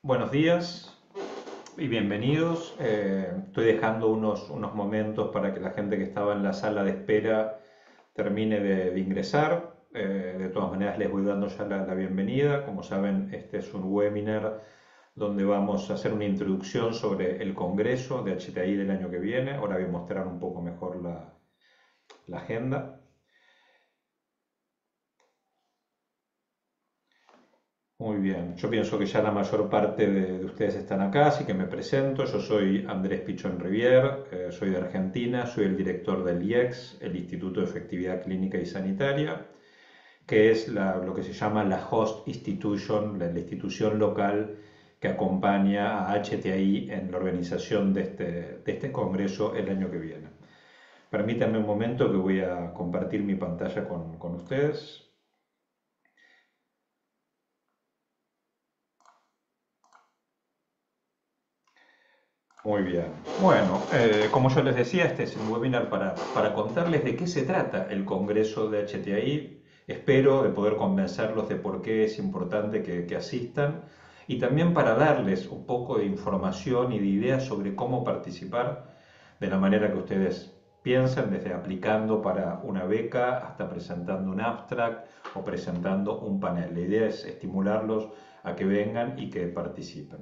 Buenos días y bienvenidos. Estoy dejando unos momentos para que la gente que estaba en la sala de espera termine de ingresar. De todas maneras, les voy dando ya la bienvenida. Como saben, este es un webinar donde vamos a hacer una introducción sobre el Congreso de HTI del año que viene. Ahora voy a mostrar un poco mejor la agenda. Muy bien, yo pienso que ya la mayor parte de ustedes están acá, así que me presento. Yo soy Andrés Pichón Rivier, soy de Argentina, soy el director del IEX, el Instituto de Efectividad Clínica y Sanitaria, que es lo que se llama la host institution, la institución local que acompaña a HTI en la organización de este congreso el año que viene. Permítanme un momento que voy a compartir mi pantalla con ustedes. Muy bien. Bueno, como yo les decía, este es un webinar para contarles de qué se trata el Congreso de HTI. Espero de poder convencerlos de por qué es importante que asistan y también para darles un poco de información y de ideas sobre cómo participar de la manera que ustedes piensen, desde aplicando para una beca hasta presentando un abstract o presentando un panel. La idea es estimularlos a que vengan y que participen.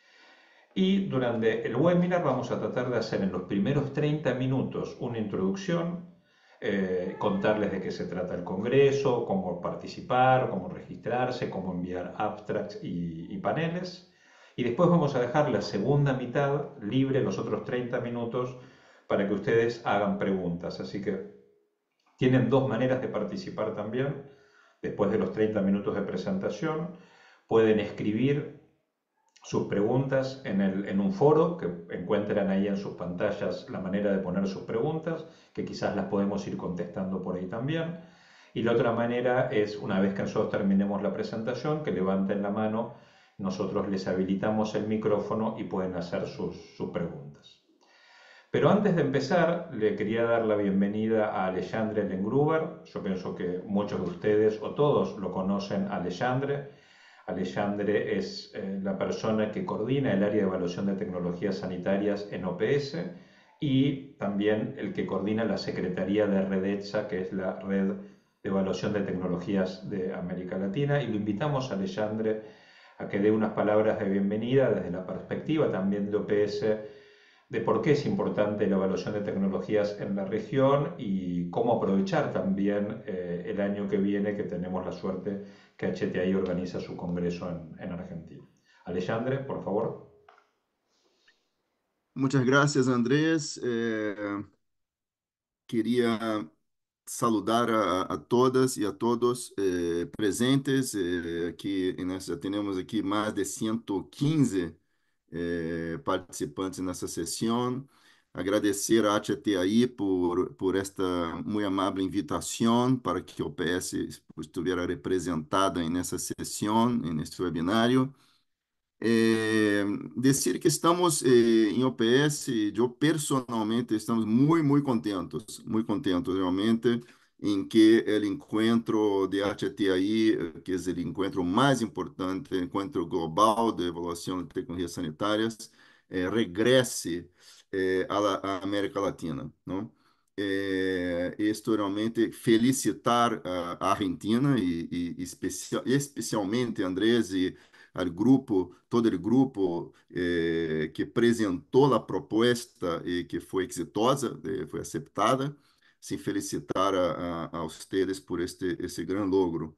Y durante el webinar vamos a tratar de hacer en los primeros 30 minutos una introducción, contarles de qué se trata el Congreso, cómo participar, cómo registrarse, cómo enviar abstracts y paneles. Y después vamos a dejar la segunda mitad libre, los otros 30 minutos, para que ustedes hagan preguntas. Así que tienen dos maneras de participar también. Después de los 30 minutos de presentación, pueden escribir sus preguntas en un foro, que encuentran ahí en sus pantallas la manera de poner sus preguntas, que quizás las podemos ir contestando por ahí también. Y la otra manera es, una vez que nosotros terminemos la presentación, que levanten la mano, nosotros les habilitamos el micrófono y pueden hacer sus preguntas. Pero antes de empezar, le quería dar la bienvenida a Alexandre Lengruber. Yo pienso que muchos de ustedes o todos lo conocen a Alexandre. Alexandre es la persona que coordina el área de evaluación de tecnologías sanitarias en OPS y también el que coordina la Secretaría de REDETSA, que es la Red de Evaluación de Tecnologías de América Latina. Y lo invitamos a Alexandre a que dé unas palabras de bienvenida desde la perspectiva también de OPS, de por qué es importante la evaluación de tecnologías en la región y cómo aprovechar también el año que viene, que tenemos la suerte que HTI organiza su congreso en Argentina. Alexandre, por favor. Muchas gracias, Andrés. Queria saludar a todas e a todos presentes. Aqui nós já temos aqui mais de 115 participantes nessa sessão. Agradecer a HTI por esta muito amável invitação para que o PS estivesse representada nessa sessão, neste webinário. É, Dizer que estamos em OPS, eu personalmente estamos muito contentos realmente em que o encontro de HTI, que é o encontro mais importante, o encontro global de avaliação de tecnologias sanitárias, regresse à América Latina, não? Estou realmente felicitar a Argentina especialmente Andrés e al grupo, todo el grupo que apresentou a proposta e que foi exitosa, foi aceitada, sem felicitar a ustedes por esse grande logro.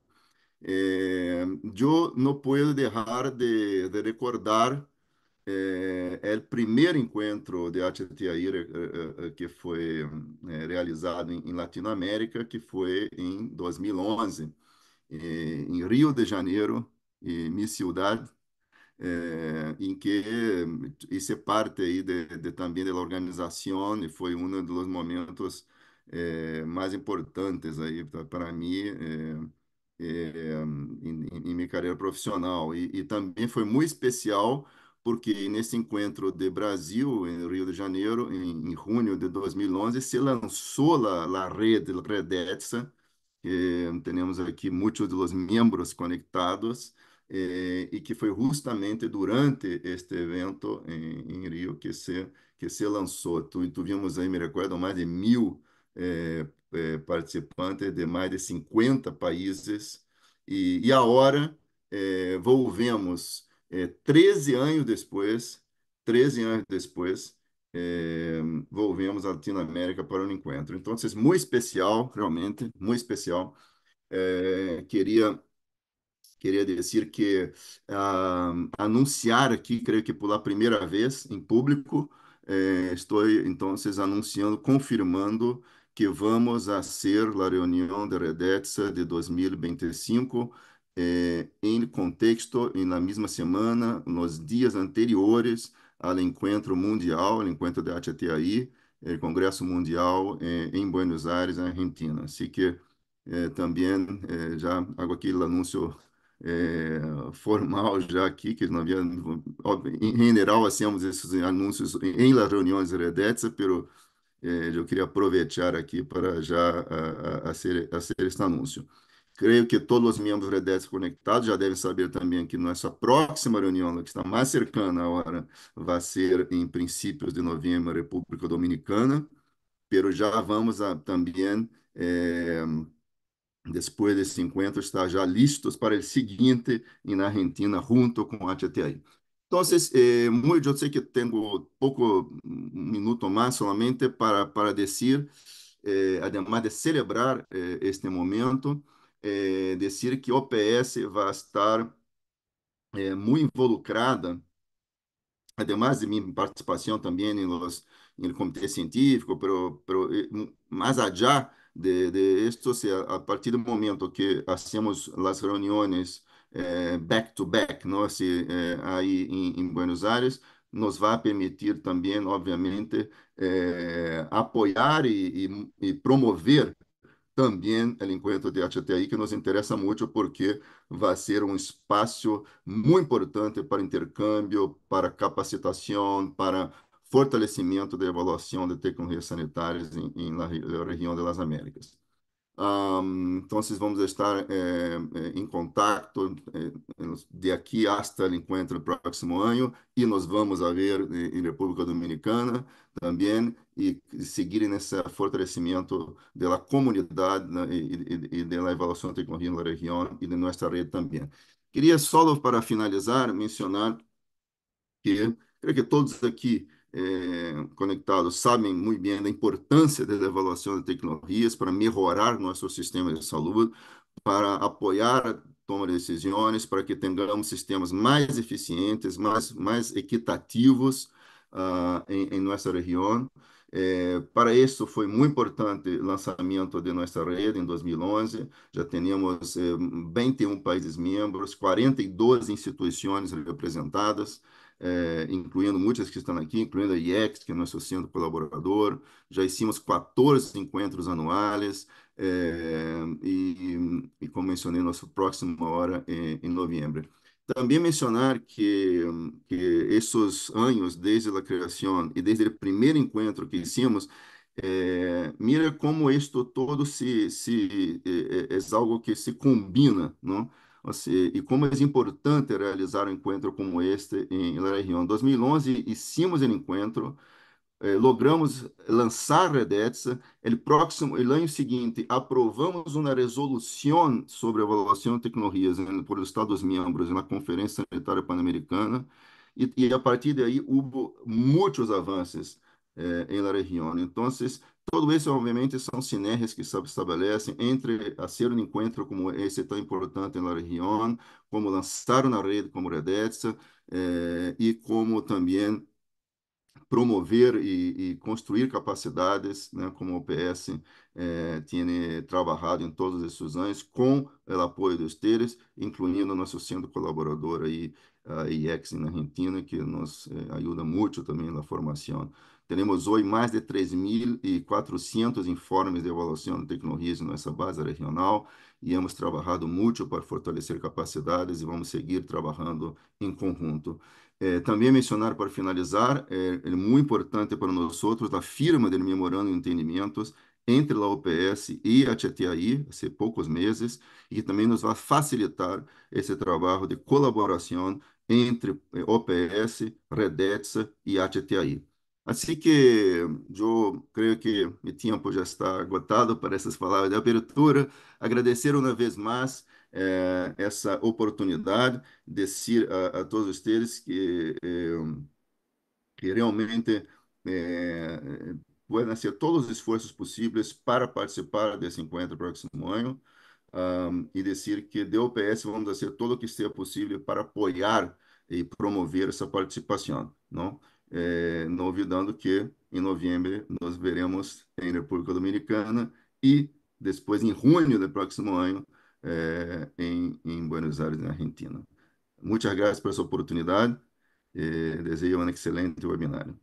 Eu não posso deixar de recordar o primeiro encontro de HTI que foi realizado em Latinoamérica, que foi em 2011, em Rio de Janeiro, em minha cidade, em que hice parte aí também da organização e foi um dos momentos mais importantes aí para mim em minha carreira profissional e também foi muito especial porque nesse encontro de Brasil em Rio de Janeiro em junho de 2011 se lançou a rede Redetsa. Temos aqui muitos dos membros conectados e que foi justamente durante este evento em Rio que se lançou. Tuvimos aí, me recordo, mais de 1.000 participantes de mais de 50 países, e agora volvemos 13 anos depois, 13 anos depois, eh, volvemos à Latinoamérica para o encontro. Então, é muito especial, realmente, muito especial. Queria dizer que anunciar aqui, creio que pela primeira vez em público, estou então anunciando, confirmando que vamos a ser a reunião de Redetsa de 2025 em contexto, e na mesma semana, nos dias anteriores ao encontro mundial, ao encontro de HTI, o Congresso Mundial em Buenos Aires, Argentina. Assim que também já hago aqui o anúncio formal já aqui, que não havia, em geral, hacemos esses anúncios em las reuniões Redetsa, pero eu queria aproveitar aqui para já hacer este anúncio. Creio que todos os membros Redetsa conectados já devem saber também que nossa próxima reunião, que está mais cercana agora, vai ser em princípios de novembro, República Dominicana, pero já vamos também depois desse encontro, estar já listos para o seguinte na Argentina, junto com a HTI. Então, muito, eu sei que tenho pouco, um minuto mais solamente para dizer, además de celebrar este momento, dizer que a OPS vai estar muito involucrada, además de minha participação também no comitê científico, mais allá de esto, a partir do momento que hacemos as reuniões back to back, ¿no? Aí em Buenos Aires, nos vai permitir também, obviamente, apoiar e promover também o encontro de HTI, que nos interessa muito porque vai ser um espaço muito importante para intercâmbio, para capacitação, para fortalecimento da avaliação de tecnologias sanitárias na região das Américas. Entonces vamos a estar en contacto de aquí hasta el encuentro el próximo año y nos vamos a ver en República Dominicana también y seguir en ese fortalecimiento de la comunidad, ¿no? Y de la evaluación de tecnología en la región y de nuestra red también. Quería solo para finalizar mencionar que creio que todos aqui conectados sabem muito bem da importância da avaliação de tecnologias para melhorar nosso sistema de saúde, para apoiar a toma de decisões, para que tenhamos sistemas mais eficientes, mais equitativos em nossa região. Para isso foi muito importante o lançamento de nossa rede em 2011. Já temos 21 países membros, 42 instituições representadas, incluindo muitas que estão aqui, incluindo a IEX, que é nosso centro colaborador. Já hicimos 14 encontros anuais, como mencionei, nosso próximo hora em novembro. Também mencionar que esses anos, desde a criação e desde o primeiro encontro que hicimos, mira como isto todo é algo que se combina, não? Ou seja, e como é importante realizar um encontro como este em La Região. Em 2011, hicimos o encontro, logramos lançar Redetsa. O ano seguinte, aprovamos uma resolução sobre avaliação de tecnologias por Estados-membros na Conferência Sanitária Pan-Americana, e a partir daí houve muitos avanços em la região. Então, todo isso, obviamente, são sinergias que se estabelecem entre ser um encontro como esse tão importante na região, como lançar uma rede como Redetsa, e como também promover e construir capacidades, né, como o OPS tem trabalhado em todos esses anos, com o apoio dos TERES, incluindo nosso centro colaborador aí, a IEX na Argentina, que nos ajuda muito também na formação. Temos hoje mais de 3.400 informes de avaliação de tecnologias em nossa base regional e hemos trabalhado muito para fortalecer capacidades e vamos seguir trabalhando em conjunto. Também mencionar, para finalizar, é muito importante para nós outros, a firma do memorando de entendimentos entre a OPS e a TTAI, há poucos meses, e que também nos vai facilitar esse trabalho de colaboração entre OPS, Redetsa e a TTAI. Assim que eu creio que o tempo já está agotado para essas palavras de abertura. Agradecer uma vez mais essa oportunidade de dizer a todos vocês que realmente puedan hacer todos os esforços possíveis para participar desse encontro próximo ano e dizer que de OPS vamos fazer todo o que seja possível para apoiar e promover essa participação, não? Não olvidando que em novembro nós veremos em República Dominicana e depois em junho do próximo ano em Buenos Aires, na Argentina. Muitas graças por essa oportunidade. Desejo um excelente webinário.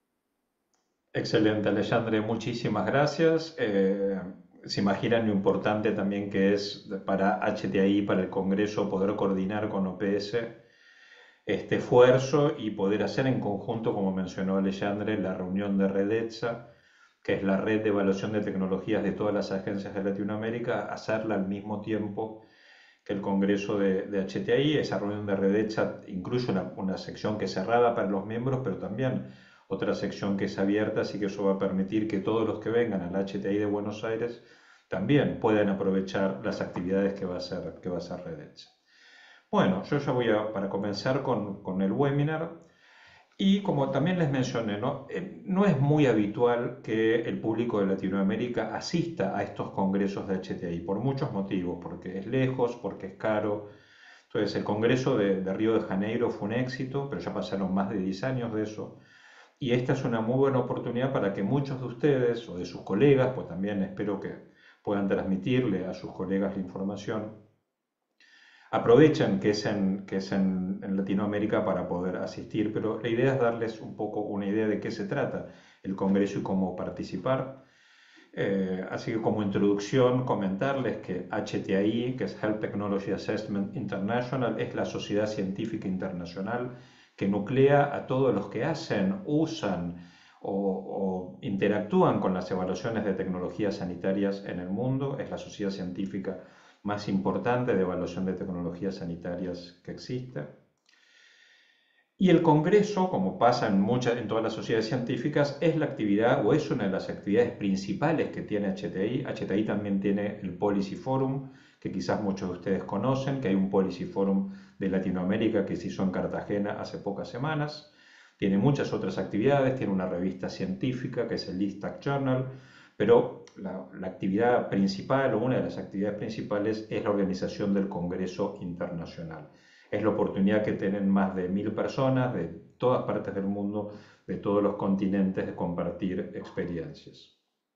Excelente, Alexandre, muchísimas gracias. Se imaginan lo importante también que es para HTI, para el Congreso, poder coordinar con OPS este esfuerzo y poder hacer en conjunto, como mencionó Alexandre, la reunión de Redetsa, que es la red de evaluación de tecnologías de todas las agencias de Latinoamérica, hacerla al mismo tiempo que el Congreso de HTI. Esa reunión de Redetsa incluye una sección que es cerrada para los miembros, pero también otra sección que es abierta, así que eso va a permitir que todos los que vengan al HTI de Buenos Aires también puedan aprovechar las actividades que va a hacer Redetsa. Bueno, yo ya voy para comenzar con el webinar. Y como también les mencioné, no es muy habitual que el público de Latinoamérica asista a estos congresos de HTI por muchos motivos, porque es lejos, porque es caro. Entonces, el congreso de Río de Janeiro fue un éxito, pero ya pasaron más de 10 años de eso. Y esta es una muy buena oportunidad para que muchos de ustedes o de sus colegas, pues también espero que puedan transmitirle a sus colegas la información, aprovechen que es en Latinoamérica para poder asistir, pero la idea es darles un poco una idea de qué se trata el Congreso y cómo participar. Así que como introducción comentarles que HTI, que es Health Technology Assessment International, es la sociedad científica internacional que nuclea a todos los que hacen, usan o interactúan con las evaluaciones de tecnologías sanitarias en el mundo. Es la sociedad científica más importante de evaluación de tecnologías sanitarias que existe. Y el Congreso, como pasa en todas las sociedades científicas, es la actividad o es una de las actividades principales que tiene HTI. HTI también tiene el Policy Forum, que quizás muchos de ustedes conocen, que hay un Policy Forum de Latinoamérica que se hizo en Cartagena hace pocas semanas. Tiene muchas otras actividades, tiene una revista científica que es el ISTAC Journal, pero la actividad principal o una de las actividades principales es la organización del Congreso Internacional. Es la oportunidad que tienen más de 1000 personas de todas partes del mundo, de todos los continentes, de compartir experiencias.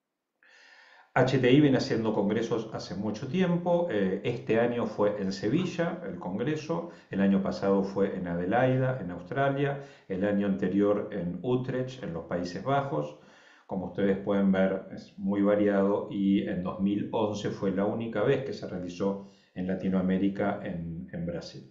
HTI viene haciendo congresos hace mucho tiempo. Este año fue en Sevilla, el congreso. El año pasado fue en Adelaida, en Australia. El año anterior en Utrecht, en los Países Bajos. Como ustedes pueden ver, es muy variado y en 2011 fue la única vez que se realizó en Latinoamérica, en Brasil.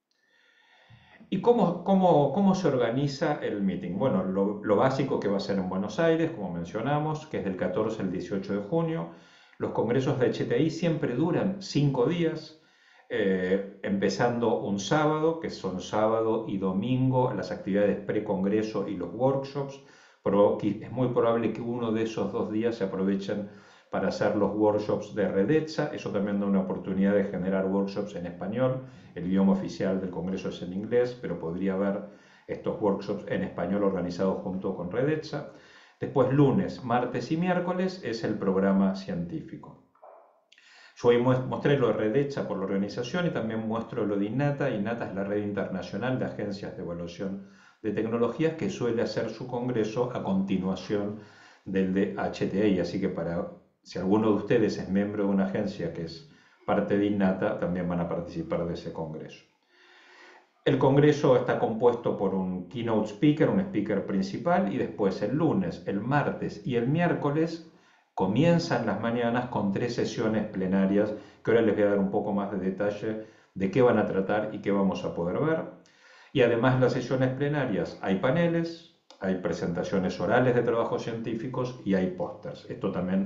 ¿Y cómo se organiza el meeting? Bueno, lo básico que va a ser en Buenos Aires, como mencionamos, que es del 14 al 18 de junio. Los congresos de HTI siempre duran 5 días, empezando un sábado, que son sábado y domingo, las actividades pre-congreso y los workshops, pero es muy probable que uno de esos 2 días se aprovechen para hacer los workshops de Redetsa. Eso también da una oportunidad de generar workshops en español. El idioma oficial del Congreso es en inglés, pero podría haber estos workshops en español organizados junto con Redetsa. Después, lunes, martes y miércoles es el programa científico. Yo hoy mostré lo de Redetsa por la organización y también muestro lo de INATA. INATA es la red internacional de agencias de evaluación de tecnologías que suele hacer su congreso a continuación del de HTI. Así que si alguno de ustedes es miembro de una agencia que es parte de INATA, también van a participar de ese congreso. El congreso está compuesto por un keynote speaker, un speaker principal, y después el lunes, el martes y el miércoles comienzan las mañanas con 3 sesiones plenarias, que ahora les voy a dar un poco más de detalle de qué van a tratar y qué vamos a poder ver. Y además en las sesiones plenarias hay paneles, hay presentaciones orales de trabajos científicos y hay pósters. Esto también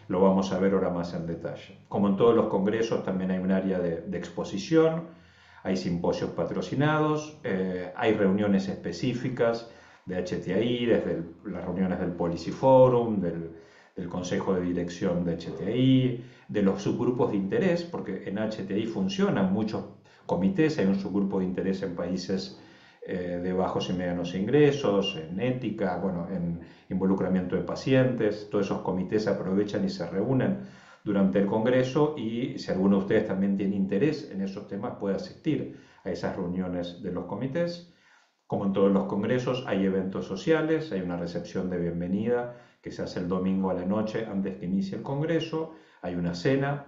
lo vamos a ver ahora más en detalle. Como en todos los congresos, también hay un área de exposición, hay simposios patrocinados, hay reuniones específicas de HTI, desde las reuniones del Policy Forum, del Consejo de Dirección de HTI, de los subgrupos de interés, porque en HTI funcionan muchos comités, hay un subgrupo de interés en países de bajos y medianos ingresos, en ética, bueno, en involucramiento de pacientes. Todos esos comités aprovechan y se reúnen durante el Congreso, y si alguno de ustedes también tiene interés en esos temas puede asistir a esas reuniones de los comités. Como en todos los congresos, hay eventos sociales, hay una recepción de bienvenida que se hace el domingo a la noche antes que inicie el congreso, hay una cena,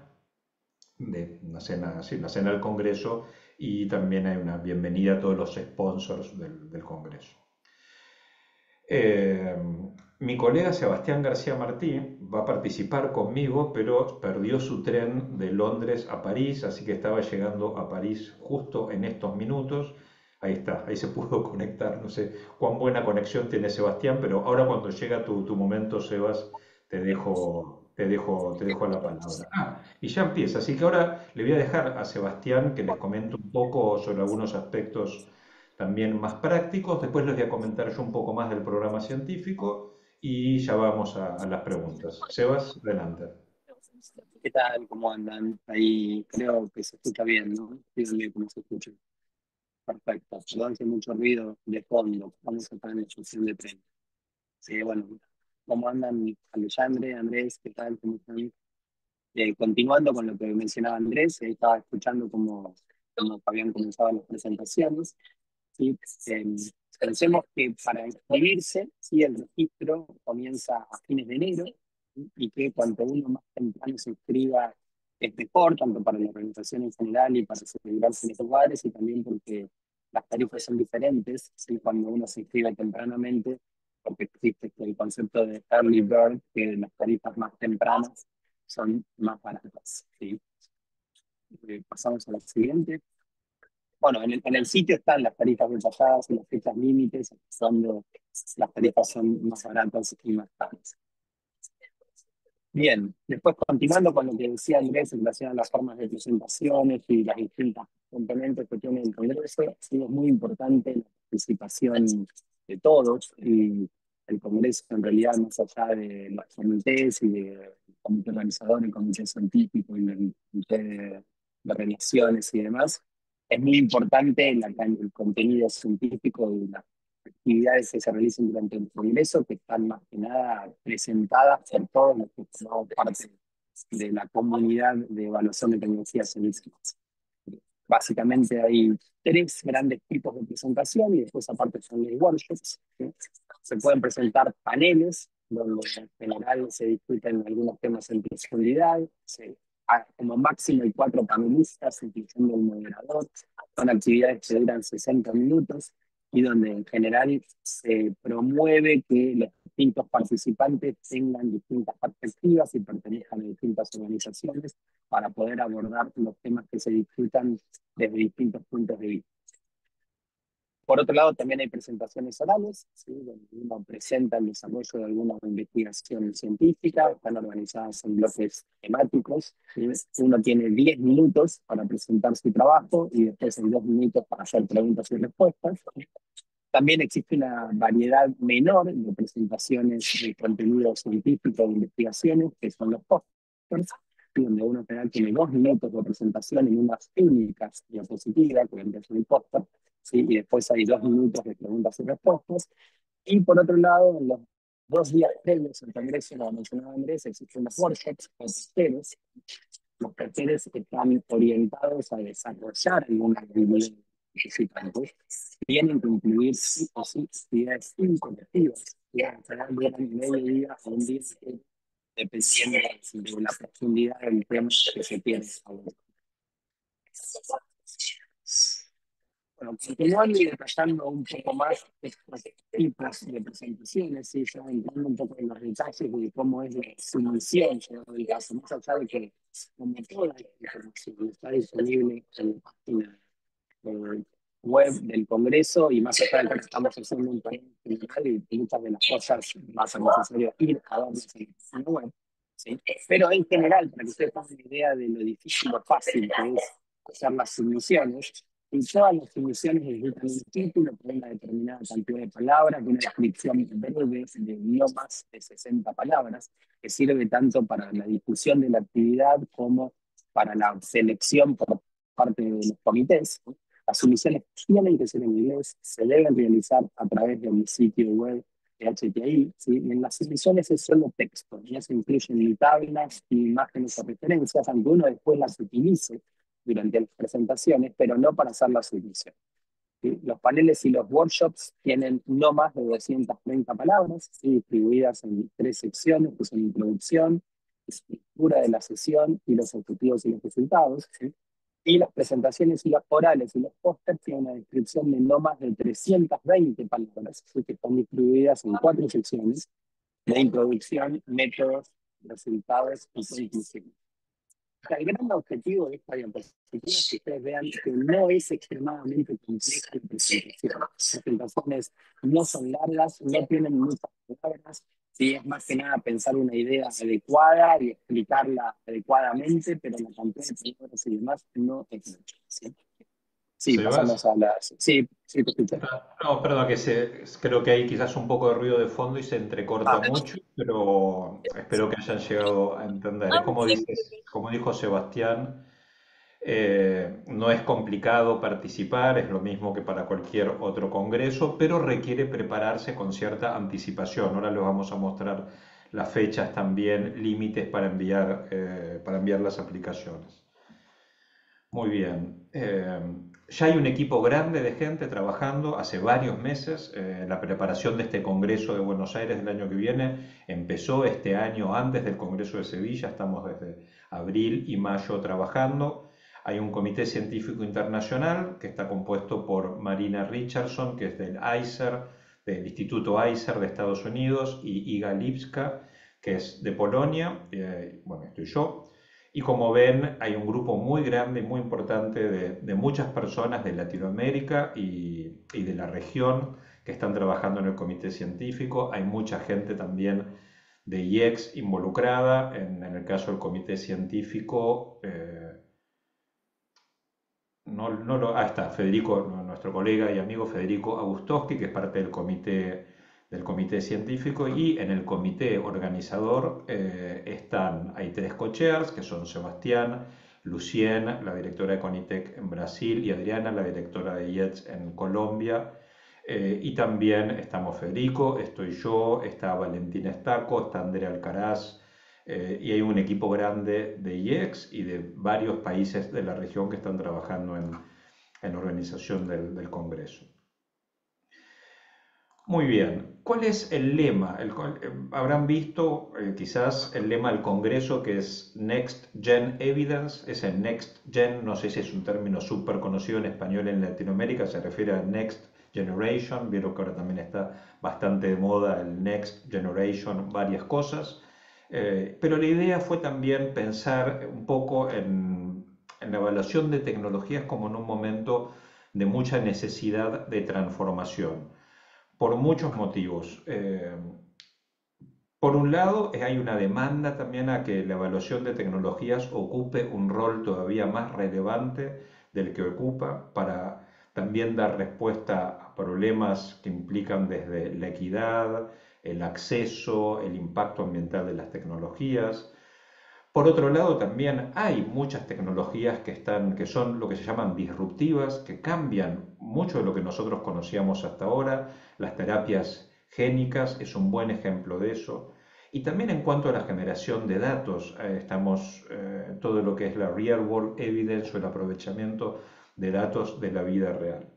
sí, una cena del congreso, y también hay una bienvenida a todos los sponsors del congreso. Eh, Mi colega Sebastián García Martí va a participar conmigo, pero perdió su tren de Londres a París, así que estaba llegando a París justo en estos minutos. Ahí está, ahí se pudo conectar. No sé cuán buena conexión tiene Sebastián, pero ahora cuando llega tu momento, Sebas, te dejo la palabra. Y ya empieza, así que ahora le voy a dejar a Sebastián que les comente un poco sobre algunos aspectos también más prácticos. Después les voy a comentar yo un poco más del programa científico y ya vamos a las preguntas. Sebas, adelante. ¿Qué tal? ¿Cómo andan? Ahí creo que se escucha bien, ¿no? Sí, bien cómo se escucha. Perfecto. Perdón que hay mucho ruido de fondo. Vamos a estar en la estación de tren. Sí, bueno, ¿cómo andan Alexandre, Andrés? ¿Qué tal? ¿Cómo están? Continuando con lo que mencionaba Andrés, estaba escuchando cómo habían comenzado las presentaciones. ¿Sí? Eh, Pensemos que para inscribirse, ¿sí? El registro comienza a fines de enero, ¿sí? Y que cuanto uno más temprano se inscriba es mejor, tanto para la organización en general y para asegurarse en los lugares, y también porque las tarifas son diferentes, ¿sí? Cuando uno se inscribe tempranamente, porque existe el concepto de early bird, que las tarifas más tempranas son más baratas, ¿sí? Pasamos a la siguiente. Bueno, en el sitio están las tarifas detalladas y las fechas límites, donde las tarifas son más baratas y más caras. Bien, después continuando con lo que decía Andrés en relación a las formas de presentaciones y las distintas componentes que tiene el Congreso, sí, es muy importante la participación de todos, y el Congreso en realidad, más allá de los comités y del comité organizador, el comité científico y el comité de relaciones y demás, es muy importante el contenido científico y las actividades que se realicen durante el Congreso, que están más que nada presentadas por todos los que formamos parte de la comunidad de evaluación de tecnologías en ICE. Básicamente hay tres grandes tipos de presentación, y después aparte son los workshops, ¿sí? Se pueden presentar paneles, donde en general se discuten algunos temas en profundidad. Como máximo hay 4 panelistas, incluyendo un moderador. Son actividades que duran 60 minutos y donde en general se promueve que los distintos participantes tengan distintas perspectivas y pertenezcan a distintas organizaciones para poder abordar los temas que se discutan desde distintos puntos de vista. Por otro lado, también hay presentaciones orales, ¿sí? Donde uno presenta el desarrollo de alguna investigación científica, están organizadas en bloques temáticos, ¿sí? Uno tiene 10 minutos para presentar su trabajo y después hay 2 minutos para hacer preguntas y respuestas. También existe una variedad menor de presentaciones de contenido científico de investigaciones, que son los pósters, donde uno en general tiene 2 minutos de presentación en unas únicas diapositivas, que vendría a ser el póster, ¿sí? Y después hay 2 minutos de preguntas y respuestas. Y por otro lado, en los 2 días previos al Congreso, como mencionaba Andrés, existen los workshops o talleres. Los talleres están orientados a desarrollar alguna habilidad participantes, tienen que incluir sí o sí actividades incolectivas, que en general duran medio día o un día, dependiendo de la profundidad del tema que se tiene. Bueno, continuando y detallando un poco más estos tipos de presentaciones, ¿sí? Ya entrando un poco en los detalles de cómo es la sumisión del caso, más allá de que, como toda la información está disponible en la página web del Congreso, y más allá de que estamos haciendo un país general y muchas de las cosas va a ser necesario ir a darles en la página web. ¿sí? Pero en general, para que ustedes tengan una idea de lo difícil o fácil que es hacer las submisiones, y todas las submisiones necesitan un título con una determinada cantidad de palabras, una descripción breve de no más de 60 palabras, que sirve tanto para la difusión de la actividad como para la selección por parte de los comités. Las submisiones tienen que ser en inglés, se deben realizar a través del sitio web de HTI, ¿sí? Y en las submisiones es solo texto, y eso incluye ni tablas, ni imágenes o referencias, aunque uno después las utilice durante las presentaciones, pero no para hacer la submisión. ¿Sí? Los paneles y los workshops tienen no más de 230 palabras, ¿sí? Distribuidas en 3 secciones, que son introducción, estructura de la sesión y los objetivos y los resultados. ¿Sí? Y las presentaciones y las orales y los pósters tienen una descripción de no más de 320 palabras, así que están distribuidas en 4 secciones de introducción, métodos, resultados y conclusiones. El gran objetivo de esta diapositiva es que ustedes vean que no es extremadamente compleja la presentación. Las presentaciones no son largas, no tienen muchas palabras, sí, es más que nada pensar una idea adecuada y explicarla adecuadamente, pero la cantidad de palabras y demás no es mucho. Sí, sí, Sebas, pasamos a las... Sí, sí, te escucho. no, perdón, creo que hay quizás un poco de ruido de fondo y se entrecorta Ah, mucho, pero espero que hayan llegado a entender. Es como dijo Sebastián, no es complicado participar, es lo mismo que para cualquier otro congreso, pero requiere prepararse con cierta anticipación. Ahora les vamos a mostrar las fechas también, límites para enviar las aplicaciones. Muy bien. Ya hay un equipo grande de gente trabajando hace varios meses. La preparación de este Congreso de Buenos Aires del año que viene empezó este año antes del Congreso de Sevilla. Estamos desde abril y mayo trabajando. Hay un comité científico internacional que está compuesto por Marina Richardson, que es del ICER, del Instituto ICER de Estados Unidos, y Iga Lipska, que es de Polonia. Bueno, estoy yo. Y como ven, hay un grupo muy grande y muy importante de muchas personas de Latinoamérica y de la región que están trabajando en el comité científico. Hay mucha gente también de IEX involucrada. En el caso del comité científico, está Federico, nuestro colega y amigo Federico Agustowski, que es parte del comité científico, y en el comité organizador hay 3 co-chairs, que son Sebastián, Lucien, la directora de Conitec en Brasil, y Adriana, la directora de IETS en Colombia. Y también estamos Federico, estoy yo, está Valentina Estaco, está Andrea Alcaraz, y hay un equipo grande de IEX y de varios países de la región que están trabajando en la organización del Congreso. Muy bien, ¿cuál es el lema? Habrán visto quizás el lema del Congreso, que es Next Gen Evidence. Ese Next Gen, no sé si es un término súper conocido en español en Latinoamérica, se refiere a Next Generation. Vieron que ahora también está bastante de moda el Next Generation, varias cosas. Pero la idea fue también pensar un poco en la evaluación de tecnologías como en un momento de mucha necesidad de transformación, por muchos motivos. Por un lado, hay una demanda también a que la evaluación de tecnologías ocupe un rol todavía más relevante del que ocupa, para también dar respuesta a problemas que implican desde la equidad, el acceso, el impacto ambiental de las tecnologías. Por otro lado, también hay muchas tecnologías que son lo que se llaman disruptivas, que cambian mucho de lo que nosotros conocíamos hasta ahora. Las terapias génicas es un buen ejemplo de eso. Y también en cuanto a la generación de datos, todo lo que es la real world evidence o el aprovechamiento de datos de la vida real.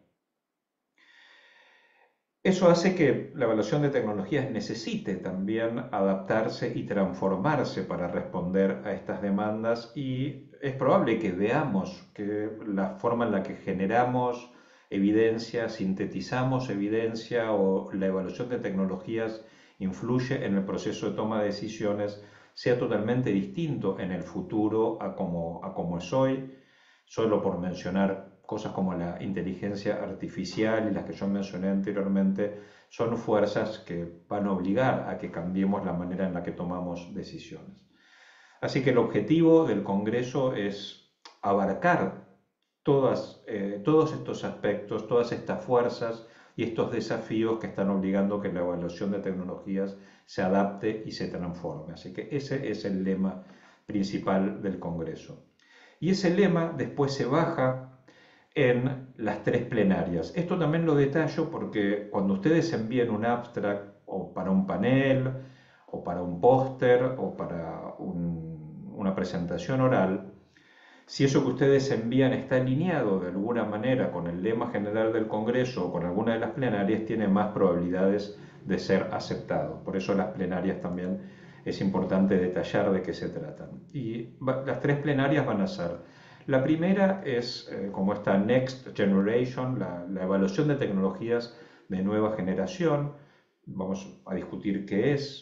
Eso hace que la evaluación de tecnologías necesite también adaptarse y transformarse para responder a estas demandas, y es probable que veamos que la forma en la que generamos evidencia, sintetizamos evidencia, o la evaluación de tecnologías influye en el proceso de toma de decisiones, sea totalmente distinto en el futuro a como es hoy. Solo por mencionar cosas como la inteligencia artificial y las que yo mencioné anteriormente, son fuerzas que van a obligar a que cambiemos la manera en la que tomamos decisiones. Así que el objetivo del Congreso es abarcar todos estos aspectos, todas estas fuerzas y estos desafíos que están obligando a que la evaluación de tecnologías se adapte y se transforme. Así que ese es el lema principal del Congreso. Y ese lema después se baja en las 3 plenarias. Esto también lo detallo porque cuando ustedes envíen un abstract o para un panel o para un póster o para una presentación oral, si eso que ustedes envían está alineado de alguna manera con el lema general del Congreso o con alguna de las plenarias, tiene más probabilidades de ser aceptado. Por eso las plenarias también es importante detallar de qué se tratan. Y las 3 plenarias van a ser: la primera es como esta Next Generation, la evaluación de tecnologías de nueva generación. Vamos a discutir qué es,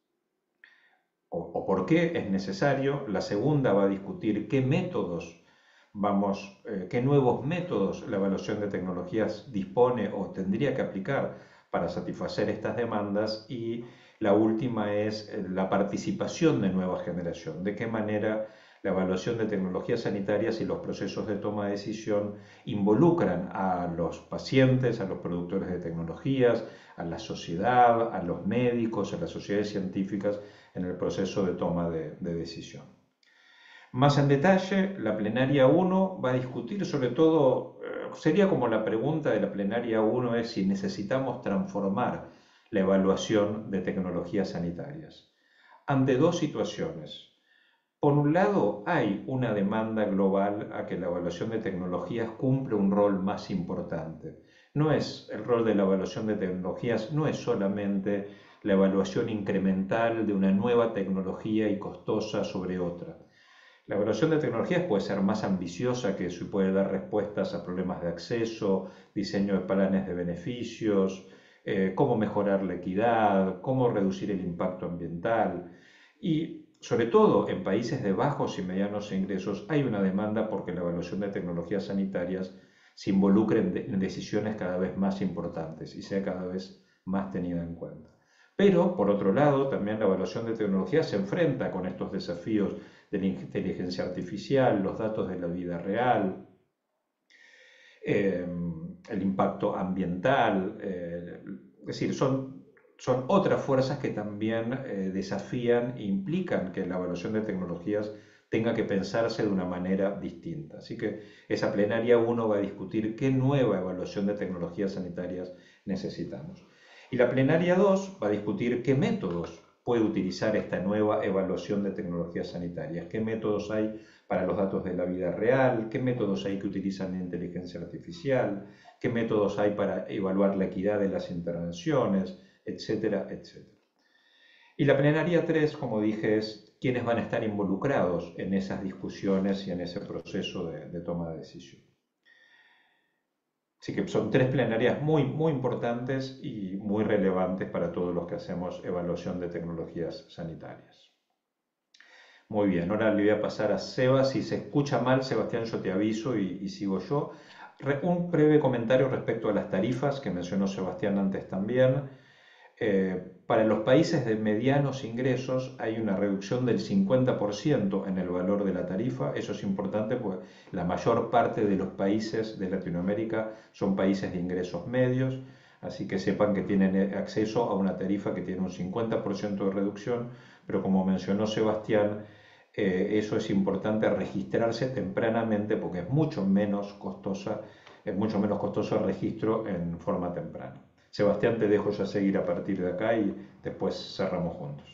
o por qué es necesario. La segunda va a discutir qué métodos qué nuevos métodos la evaluación de tecnologías dispone o tendría que aplicar para satisfacer estas demandas. Y la última es la participación de nueva generación, de qué manera la evaluación de tecnologías sanitarias y los procesos de toma de decisión involucran a los pacientes, a los productores de tecnologías, a la sociedad, a los médicos, a las sociedades científicas en el proceso de toma de decisión. Más en detalle, la plenaria 1 va a discutir sobre todo, sería como la pregunta de la plenaria 1 es si necesitamos transformar la evaluación de tecnologías sanitarias ante 2 situaciones. Por un lado, hay una demanda global a que la evaluación de tecnologías cumpla un rol más importante. No es el rol de la evaluación de tecnologías, no es solamente la evaluación incremental de una nueva tecnología y costosa sobre otra. La evaluación de tecnologías puede ser más ambiciosa que eso y puede dar respuestas a problemas de acceso, diseño de planes de beneficios, cómo mejorar la equidad, cómo reducir el impacto ambiental. Y sobre todo en países de bajos y medianos ingresos hay una demanda porque la evaluación de tecnologías sanitarias se involucre en decisiones cada vez más importantes y sea cada vez más tenida en cuenta. Pero, por otro lado, también la evaluación de tecnologías se enfrenta con estos desafíos de la inteligencia artificial, los datos de la vida real, el impacto ambiental, es decir, son otras fuerzas que también desafían e implican que la evaluación de tecnologías tenga que pensarse de una manera distinta. Así que esa plenaria 1 va a discutir qué nueva evaluación de tecnologías sanitarias necesitamos. Y la plenaria 2 va a discutir qué métodos puede utilizar esta nueva evaluación de tecnologías sanitarias, qué métodos hay para los datos de la vida real, qué métodos hay que utilizan la inteligencia artificial, qué métodos hay para evaluar la equidad de las intervenciones, etcétera, etcétera. Y la plenaria 3, como dije, es quiénes van a estar involucrados en esas discusiones y en ese proceso de toma de decisión. Así que son 3 plenarias muy, muy importantes y muy relevantes para todos los que hacemos evaluación de tecnologías sanitarias. Muy bien, ahora le voy a pasar a Sebas. Si se escucha mal, Sebastián, yo te aviso y sigo yo. Un breve comentario respecto a las tarifas que mencionó Sebastián antes también. Para los países de medianos ingresos hay una reducción del 50% en el valor de la tarifa. Eso es importante porque la mayor parte de los países de Latinoamérica son países de ingresos medios, así que sepan que tienen acceso a una tarifa que tiene un 50% de reducción, pero como mencionó Sebastián, eso es importante registrarse tempranamente porque es mucho menos costoso el registro en forma temprana. Sebastián, te dejo ya seguir a partir de acá y después cerramos juntos.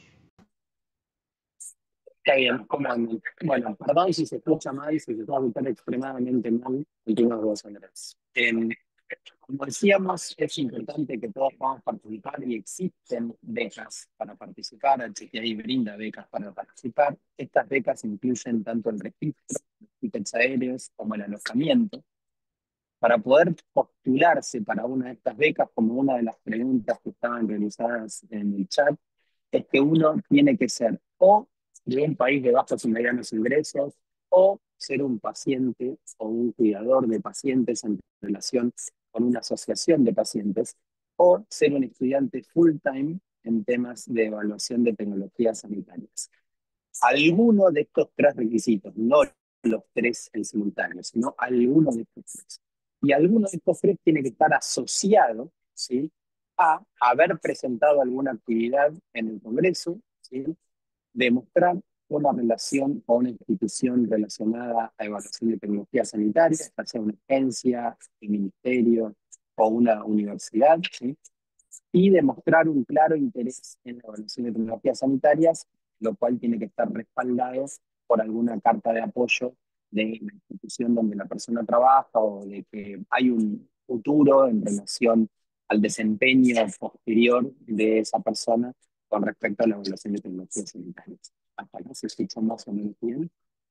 Está bien, ¿cómo andan? Bueno, perdón si se escucha mal, si se puede escuchar extremadamente mal, últimas 2 Andrés. Como decíamos, es importante que todos podamos participar y existen becas para participar. HTI brinda becas para participar. Estas becas incluyen tanto el registro, los tickets aéreos, como el alojamiento. Para poder postularse para una de estas becas, como una de las preguntas que estaban realizadas en el chat, es que uno tiene que ser o de un país de bajos y medianos ingresos, o ser un paciente o un cuidador de pacientes en relación con una asociación de pacientes, o ser un estudiante full time en temas de evaluación de tecnologías sanitarias. alguno de estos tres requisitos, no los tres en simultáneo, sino alguno de estos tres. Y alguno de estos tres tiene que estar asociado, ¿sí?, a haber presentado alguna actividad en el Congreso, ¿sí?, demostrar una relación o una institución relacionada a evaluación de tecnología sanitaria, ya sea una agencia, un ministerio o una universidad, ¿sí?, y demostrar un claro interés en la evaluación de tecnologías sanitarias, lo cual tiene que estar respaldado por alguna carta de apoyo de la institución donde la persona trabaja o de que hay un futuro en relación al desempeño posterior de esa persona con respecto a la evaluación de tecnologías sanitarias. Hasta acá se escucha más o menos bien.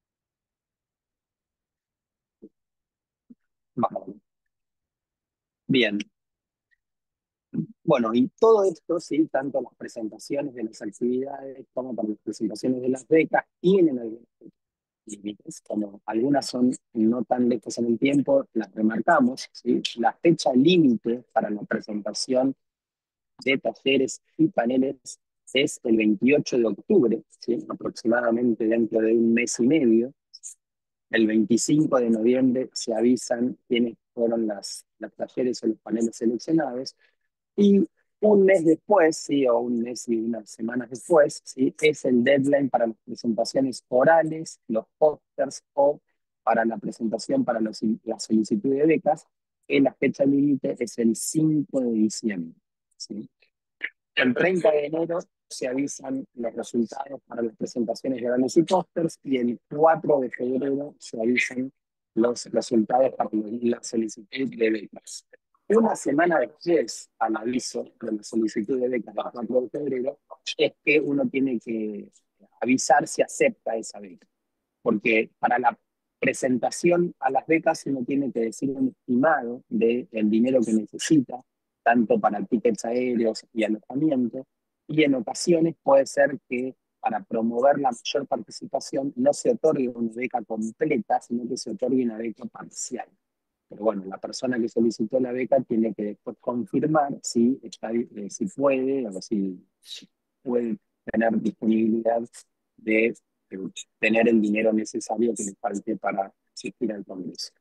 Vale. Bien. Bueno, y todo esto, sí, tanto las presentaciones de las actividades como para las presentaciones de las becas, tienen algunos límites, como algunas son no tan lejos en el tiempo, las remarcamos, ¿sí? La fecha límite para la presentación de talleres y paneles es el 28 de octubre, ¿sí?, aproximadamente dentro de un mes y medio. El 25 de noviembre se avisan quiénes fueron las talleres o los paneles seleccionados. Y un mes después, sí, o un mes y unas semanas después, sí, es el deadline para las presentaciones orales, los pósters o para la presentación para la solicitud de becas. Y la fecha límite es el 5 de diciembre. ¿Sí? El 30 de enero se avisan los resultados para las presentaciones de orales y pósters y el 4 de febrero se avisan los resultados para la solicitud de becas. Una semana después al aviso de la solicitud de becas el 4 de febrero es que uno tiene que avisar si acepta esa beca, porque para la presentación a las becas uno tiene que decir un estimado del dinero que necesita, tanto para tickets aéreos y alojamiento, y en ocasiones puede ser que para promover la mayor participación no se otorgue una beca completa, sino que se otorgue una beca parcial. Pero bueno, la persona que solicitó la beca tiene que después confirmar si puede o si puede tener disponibilidad de tener el dinero necesario que le falte para asistir al Congreso.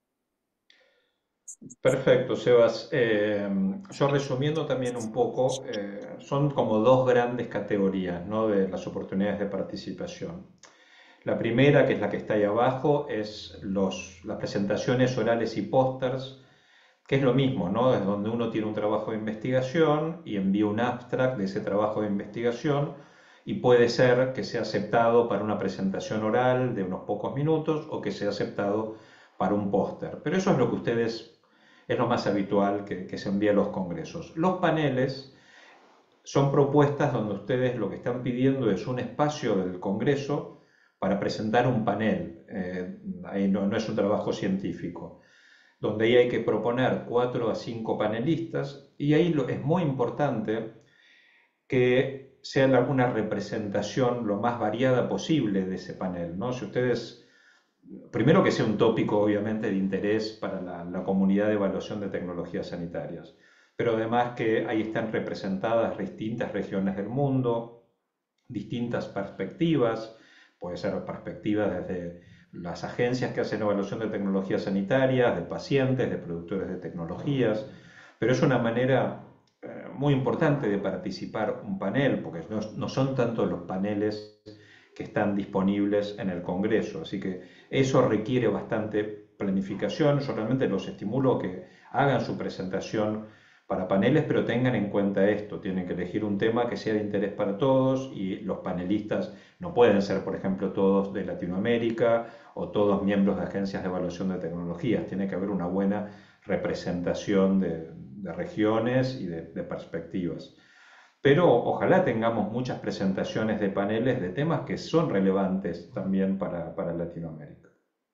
Perfecto, Sebas. Yo resumiendo también un poco, son como dos grandes categorías, ¿no?, de las oportunidades de participación. La primera, que es la que está ahí abajo, es las presentaciones orales y pósters, que es lo mismo, ¿no? Es donde uno tiene un trabajo de investigación y envía un abstract de ese trabajo de investigación y puede ser que sea aceptado para una presentación oral de unos pocos minutos o que sea aceptado para un póster. Pero eso es lo que es lo más habitual que se envía a los congresos. Los paneles son propuestas donde ustedes lo que están pidiendo es un espacio del Congreso para presentar un panel. Ahí no es un trabajo científico, donde ahí hay que proponer 4 a 5 panelistas y ahí es muy importante que sea una representación lo más variada posible de ese panel, ¿no? Si ustedes, primero que sea un tópico obviamente de interés para la comunidad de evaluación de tecnologías sanitarias, pero además que ahí están representadas distintas regiones del mundo, distintas perspectivas, puede ser perspectivas desde las agencias que hacen evaluación de tecnologías sanitarias, de pacientes, de productores de tecnologías, pero es una manera muy importante de participar un panel, porque no son tanto los paneles que están disponibles en el Congreso, así que eso requiere bastante planificación. Yo realmente los estimulo a que hagan su presentación para paneles, pero tengan en cuenta esto, tienen que elegir un tema que sea de interés para todos y los panelistas no pueden ser, por ejemplo, todos de Latinoamérica o todos miembros de agencias de evaluación de tecnologías, tiene que haber una buena representación de regiones y de perspectivas. Pero ojalá tengamos muchas presentaciones de paneles de temas que son relevantes también para Latinoamérica.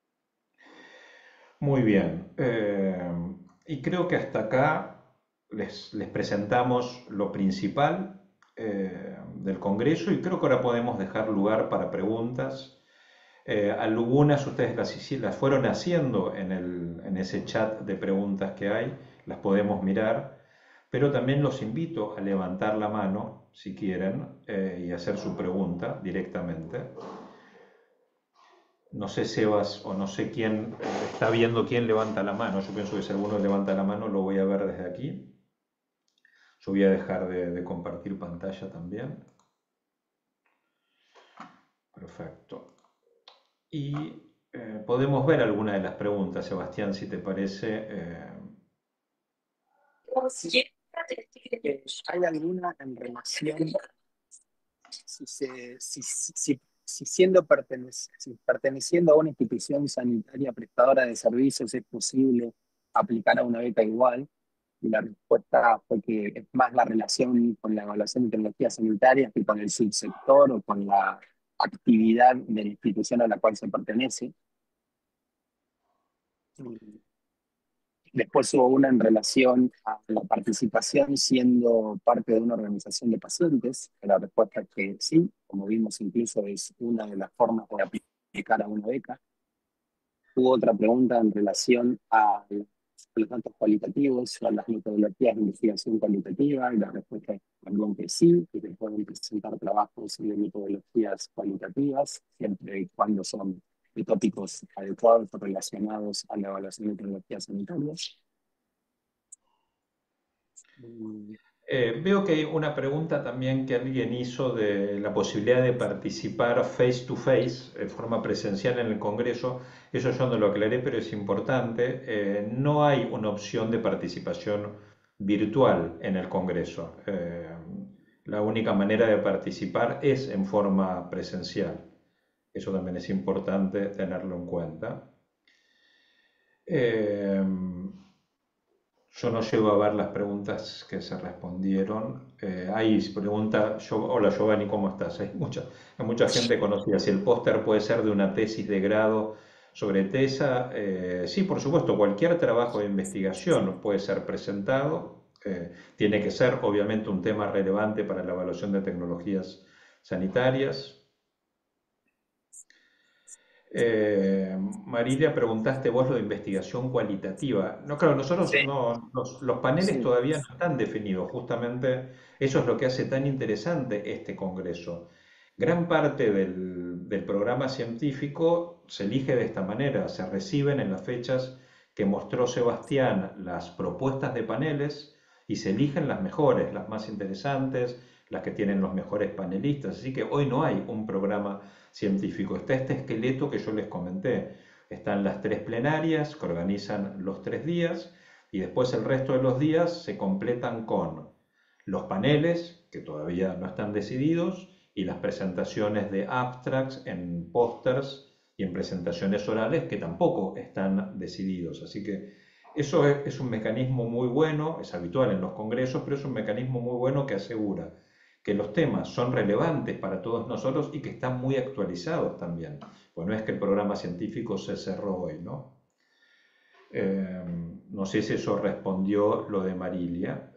Muy bien, y creo que hasta acá les presentamos lo principal del Congreso y creo que ahora podemos dejar lugar para preguntas. Algunas ustedes las fueron haciendo en ese chat de preguntas que hay, las podemos mirar, pero también los invito a levantar la mano si quieren, y hacer su pregunta directamente. No sé, Sebas, o no sé quién está viendo quién levanta la mano. Yo pienso que si alguno levanta la mano lo voy a ver desde aquí. Yo voy a dejar de compartir pantalla también. Perfecto. Y podemos ver alguna de las preguntas, Sebastián, si te parece. Sí. ¿Hay alguna en relación, si siendo si perteneciendo a una institución sanitaria prestadora de servicios es posible aplicar a una beca igual? Y la respuesta fue que es más la relación con la evaluación de tecnologías sanitarias que con el subsector o con la actividad de la institución a la cual se pertenece. Después hubo una en relación a la participación siendo parte de una organización de pacientes. La respuesta es que sí, como vimos incluso es una de las formas de aplicar a una beca. Hubo otra pregunta en relación a los datos cualitativos o a las metodologías de investigación cualitativa, y la respuesta es también que sí, que se pueden presentar trabajos de metodologías cualitativas, siempre y cuando son de tópicos adecuados o relacionados a la evaluación de tecnologías sanitarias. Veo que hay una pregunta también que alguien hizo de la posibilidad de participar face to face, de forma presencial en el Congreso. Eso yo no lo aclaré, pero es importante. No hay una opción de participación virtual en el Congreso. La única manera de participar es en forma presencial. Eso también es importante tenerlo en cuenta. Eh, yo no llego a ver las preguntas que se respondieron. Ahí se pregunta, hola Giovanni, ¿cómo estás? Hay mucha gente conocida. Si el póster puede ser de una tesis de grado sobre TESA, sí, por supuesto, cualquier trabajo de investigación puede ser presentado. Tiene que ser, obviamente, un tema relevante para la evaluación de tecnologías sanitarias. Marilia, preguntaste vos lo de investigación cualitativa. No, claro, nosotros Sí, no, los paneles sí. todavía no están definidos. Justamente eso es lo que hace tan interesante este congreso. Gran parte del programa científico se elige de esta manera. Se reciben en las fechas que mostró Sebastián las propuestas de paneles y se eligen las mejores, las más interesantes, las que tienen los mejores panelistas. Así que hoy no hay un programa científico. Está este esqueleto que yo les comenté. Están las 3 plenarias que organizan los 3 días y después el resto de los días se completan con los paneles, que todavía no están decididos, y las presentaciones de abstracts en pósters y en presentaciones orales que tampoco están decididos. Así que eso es un mecanismo muy bueno, es habitual en los congresos, pero es un mecanismo muy bueno que asegura que los temas son relevantes para todos nosotros y que están muy actualizados también. Pues no es que el programa científico se cerró hoy, ¿no? No sé si eso respondió lo de Marilia.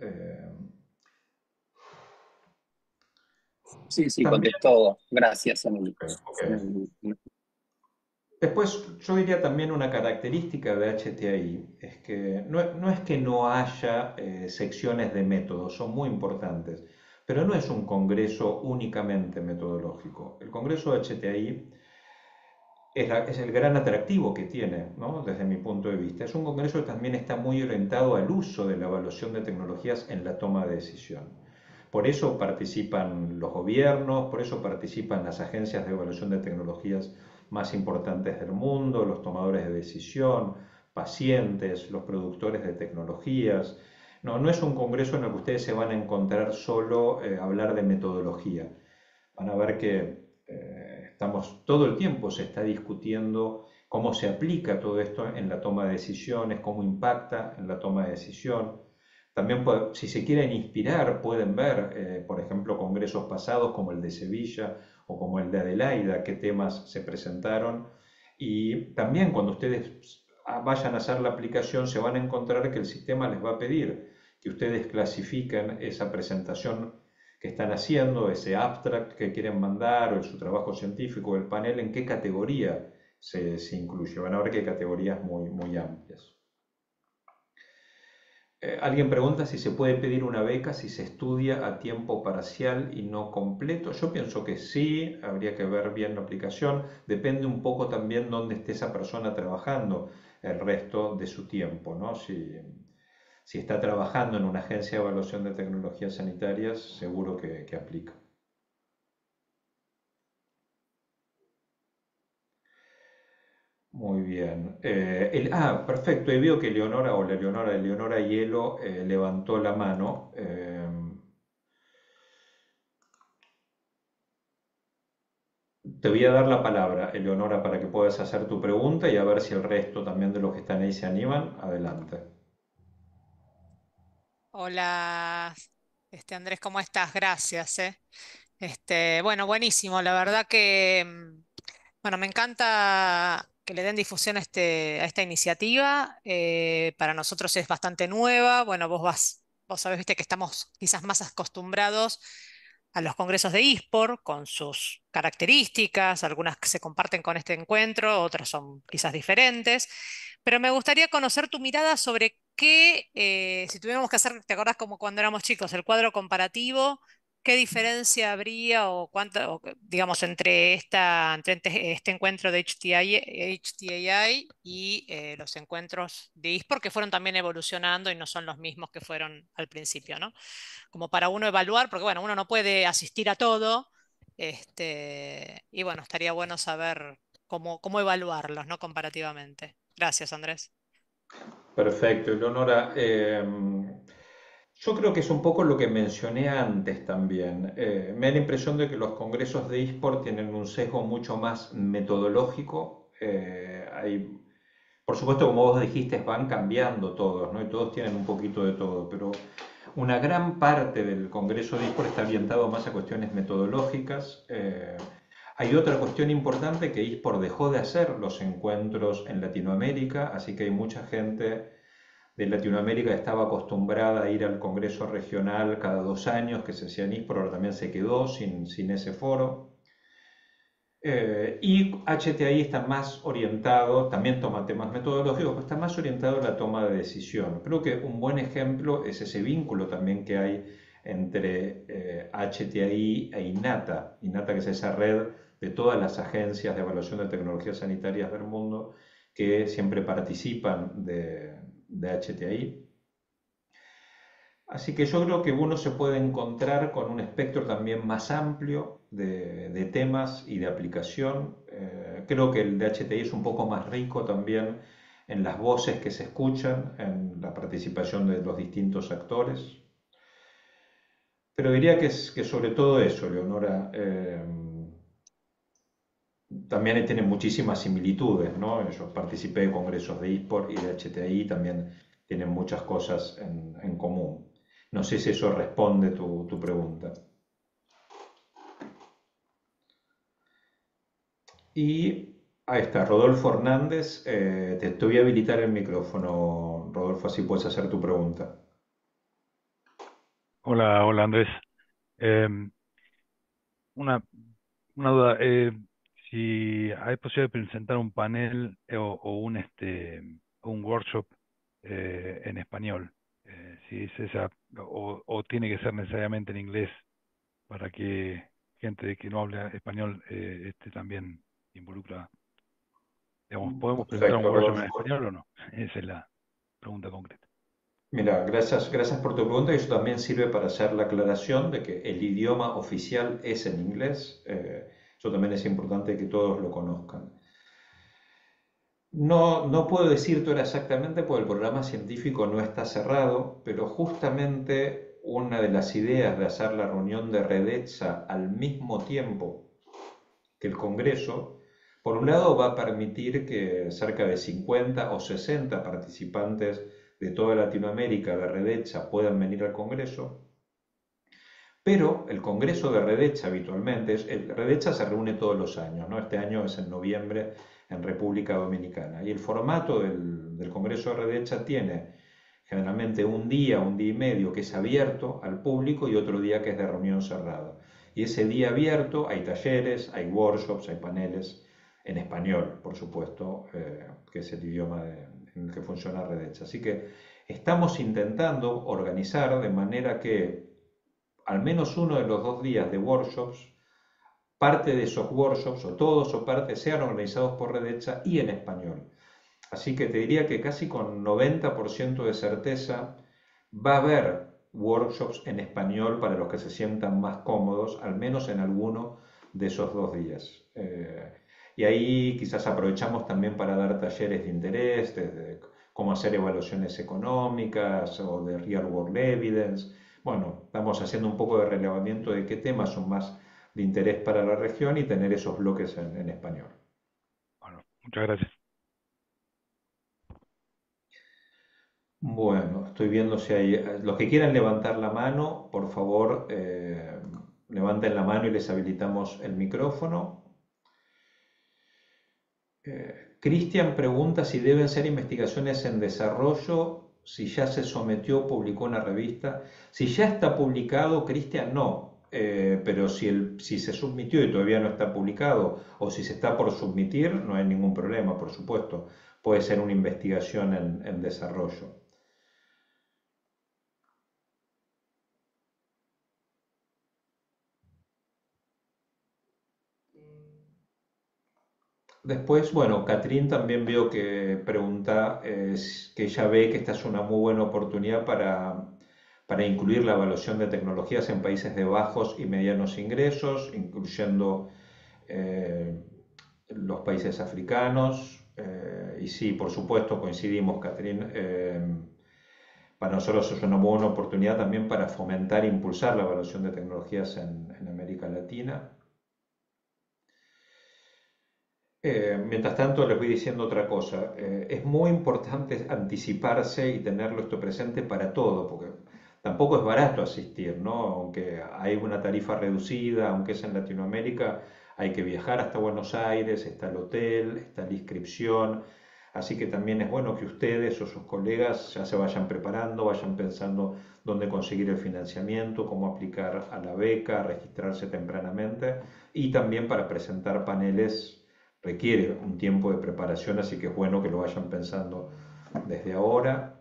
Sí, sí, También, contestó. Gracias, Emily. ok. Después, yo diría también una característica de HTI es que no es que no haya secciones de métodos, son muy importantes, pero no es un congreso únicamente metodológico. El congreso de HTI es el gran atractivo que tiene, ¿no? Desde mi punto de vista. Es un congreso que también está muy orientado al uso de la evaluación de tecnologías en la toma de decisión. Por eso participan los gobiernos, por eso participan las agencias de evaluación de tecnologías más importantes del mundo, los tomadores de decisión, pacientes, los productores de tecnologías. No es un congreso en el que ustedes se van a encontrar solo hablar de metodología. Van a ver que todo el tiempo se está discutiendo cómo se aplica todo esto en la toma de decisiones, cómo impacta en la toma de decisión. También, si se quieren inspirar, pueden ver, por ejemplo, congresos pasados como el de Sevilla o como el de Adelaida, qué temas se presentaron. Y también cuando ustedes vayan a hacer la aplicación, se van a encontrar que el sistema les va a pedir que ustedes clasifiquen esa presentación que están haciendo, ese abstract que quieren mandar, o su trabajo científico, el panel, en qué categoría se incluye. Van a ver que hay categorías muy amplias. Alguien pregunta si se puede pedir una beca si se estudia a tiempo parcial y no completo. Yo pienso que sí, habría que ver bien la aplicación. Depende un poco también dónde esté esa persona trabajando el resto de su tiempo, ¿no? Si está trabajando en una agencia de evaluación de tecnologías sanitarias, seguro que aplica. Muy bien. Perfecto. Y veo que Leonora, o la Leonora Hielo, levantó la mano. Te voy a dar la palabra, Eleonora, para que puedas hacer tu pregunta y a ver si el resto también de los que están ahí se animan. Adelante. Hola, Andrés, ¿cómo estás? Gracias, eh. Bueno, buenísimo. La verdad que, bueno, me encanta que le den difusión a esta iniciativa. Para nosotros es bastante nueva. Bueno, vos sabés, viste, que estamos quizás más acostumbrados a los congresos de eSport con sus características, algunas que se comparten con este encuentro, otras son quizás diferentes. Pero me gustaría conocer tu mirada sobre qué, si tuviéramos que hacer, ¿te acordás como cuando éramos chicos, el cuadro comparativo? ¿Qué diferencia habría o cuánto, digamos, entre este encuentro de HTAI y los encuentros de eSport que fueron también evolucionando y no son los mismos que fueron al principio, ¿no? Como para uno evaluar, porque bueno, uno no puede asistir a todo, y bueno, estaría bueno saber cómo evaluarlos, ¿no? Comparativamente. Gracias, Andrés. Perfecto, Eleonora. Yo creo que es un poco lo que mencioné antes también. Me da la impresión de que los congresos de eSport tienen un sesgo mucho más metodológico. Por supuesto, como vos dijiste, van cambiando todos, ¿no? Y todos tienen un poquito de todo, pero una gran parte del Congreso de eSport está orientado más a cuestiones metodológicas. Hay otra cuestión importante que eSport dejó de hacer los encuentros en Latinoamérica, así que hay mucha gente de Latinoamérica que estaba acostumbrada a ir al Congreso Regional cada 2 años, que se hacía en eSport, ahora también se quedó sin ese foro. Y HTI está más orientado, también toma temas metodológicos, pero está más orientado a la toma de decisión. Creo que un buen ejemplo es ese vínculo también que hay entre HTI e INATA. INATA, que es esa red de todas las agencias de evaluación de tecnologías sanitarias del mundo que siempre participan de HTI. Así que yo creo que uno se puede encontrar con un espectro también más amplio de temas y de aplicación. Creo que el de HTI es un poco más rico también en las voces que se escuchan, en la participación de los distintos actores. Pero diría que sobre todo eso, Leonora, también tiene muchísimas similitudes, ¿no? Yo participé de congresos de eSport y de HTI, también tienen muchas cosas en común. No sé si eso responde tu pregunta. Y ahí está, Rodolfo Hernández. Te voy a habilitar el micrófono, Rodolfo, así puedes hacer tu pregunta. Hola, hola Andrés. Em, una, una duda, si hay posibilidad de presentar un panel o un workshop en español, si es esa, o tiene que ser necesariamente en inglés para que gente que no habla español esté también involucrada. Digamos, ¿podemos presentar un Perfecto, workshop en Rodolfo. español o no? Esa es la pregunta concreta. Mira, gracias por tu pregunta y eso también sirve para hacer la aclaración de que el idioma oficial es en inglés. Eso también es importante que todos lo conozcan. No puedo decirte ahora exactamente porque el programa científico no está cerrado, pero justamente una de las ideas de hacer la reunión de Redezza al mismo tiempo que el Congreso, por un lado va a permitir que cerca de 50 o 60 participantes de toda Latinoamérica de Redezza puedan venir al Congreso, pero el Congreso de Redezza habitualmente, Redezza se reúne todos los años, ¿no? Este año es en noviembre en República Dominicana. Y el formato del Congreso de Redezza tiene generalmente un día y medio que es abierto al público y otro día que es de reunión cerrada. Y ese día abierto hay talleres, hay workshops, hay paneles en español, por supuesto, que es el idioma en el que funciona Redezza. Así que Estamos intentando organizar de manera que al menos uno de los 2 días de workshops, parte de esos workshops, o todos o parte, sean organizados por Redecha y en español. Así que te diría que casi con 90% de certeza va a haber workshops en español para los que se sientan más cómodos, al menos en alguno de esos 2 días. Y ahí quizás aprovechamos también para dar talleres de interés, desde cómo hacer evaluaciones económicas o de real world evidence. Bueno, estamos haciendo un poco de relevamiento de qué temas son más de interés para la región y tener esos bloques en español. Bueno, muchas gracias. Bueno, estoy viendo si hay... Los que quieran levantar la mano, por favor, levanten la mano y les habilitamos el micrófono. Cristian pregunta si deben ser investigaciones en desarrollo, si ya se sometió o publicó una revista. Si ya está publicado, Cristian, no. Pero si se sometió y todavía no está publicado, o si se está por submitir, no hay ningún problema, por supuesto. Puede ser una investigación en desarrollo. Después, bueno, Catrín también veo que pregunta que ella ve que esta es una muy buena oportunidad para incluir la evaluación de tecnologías en países de bajos y medianos ingresos, incluyendo eh, los países africanos. Y sí, por supuesto, coincidimos, Catrín. Para nosotros es una buena oportunidad también para fomentar e impulsar la evaluación de tecnologías en América Latina. Mientras tanto, les voy diciendo otra cosa. Es muy importante anticiparse y tenerlo esto presente para todo, porque tampoco es barato asistir, ¿no? Aunque hay una tarifa reducida, aunque es en Latinoamérica, hay que viajar hasta Buenos Aires, está el hotel, está la inscripción. Así que también es bueno que ustedes o sus colegas ya se vayan preparando, vayan pensando dónde conseguir el financiamiento, cómo aplicar a la beca, registrarse tempranamente y también para presentar paneles requiere un tiempo de preparación, así que es bueno que lo vayan pensando desde ahora.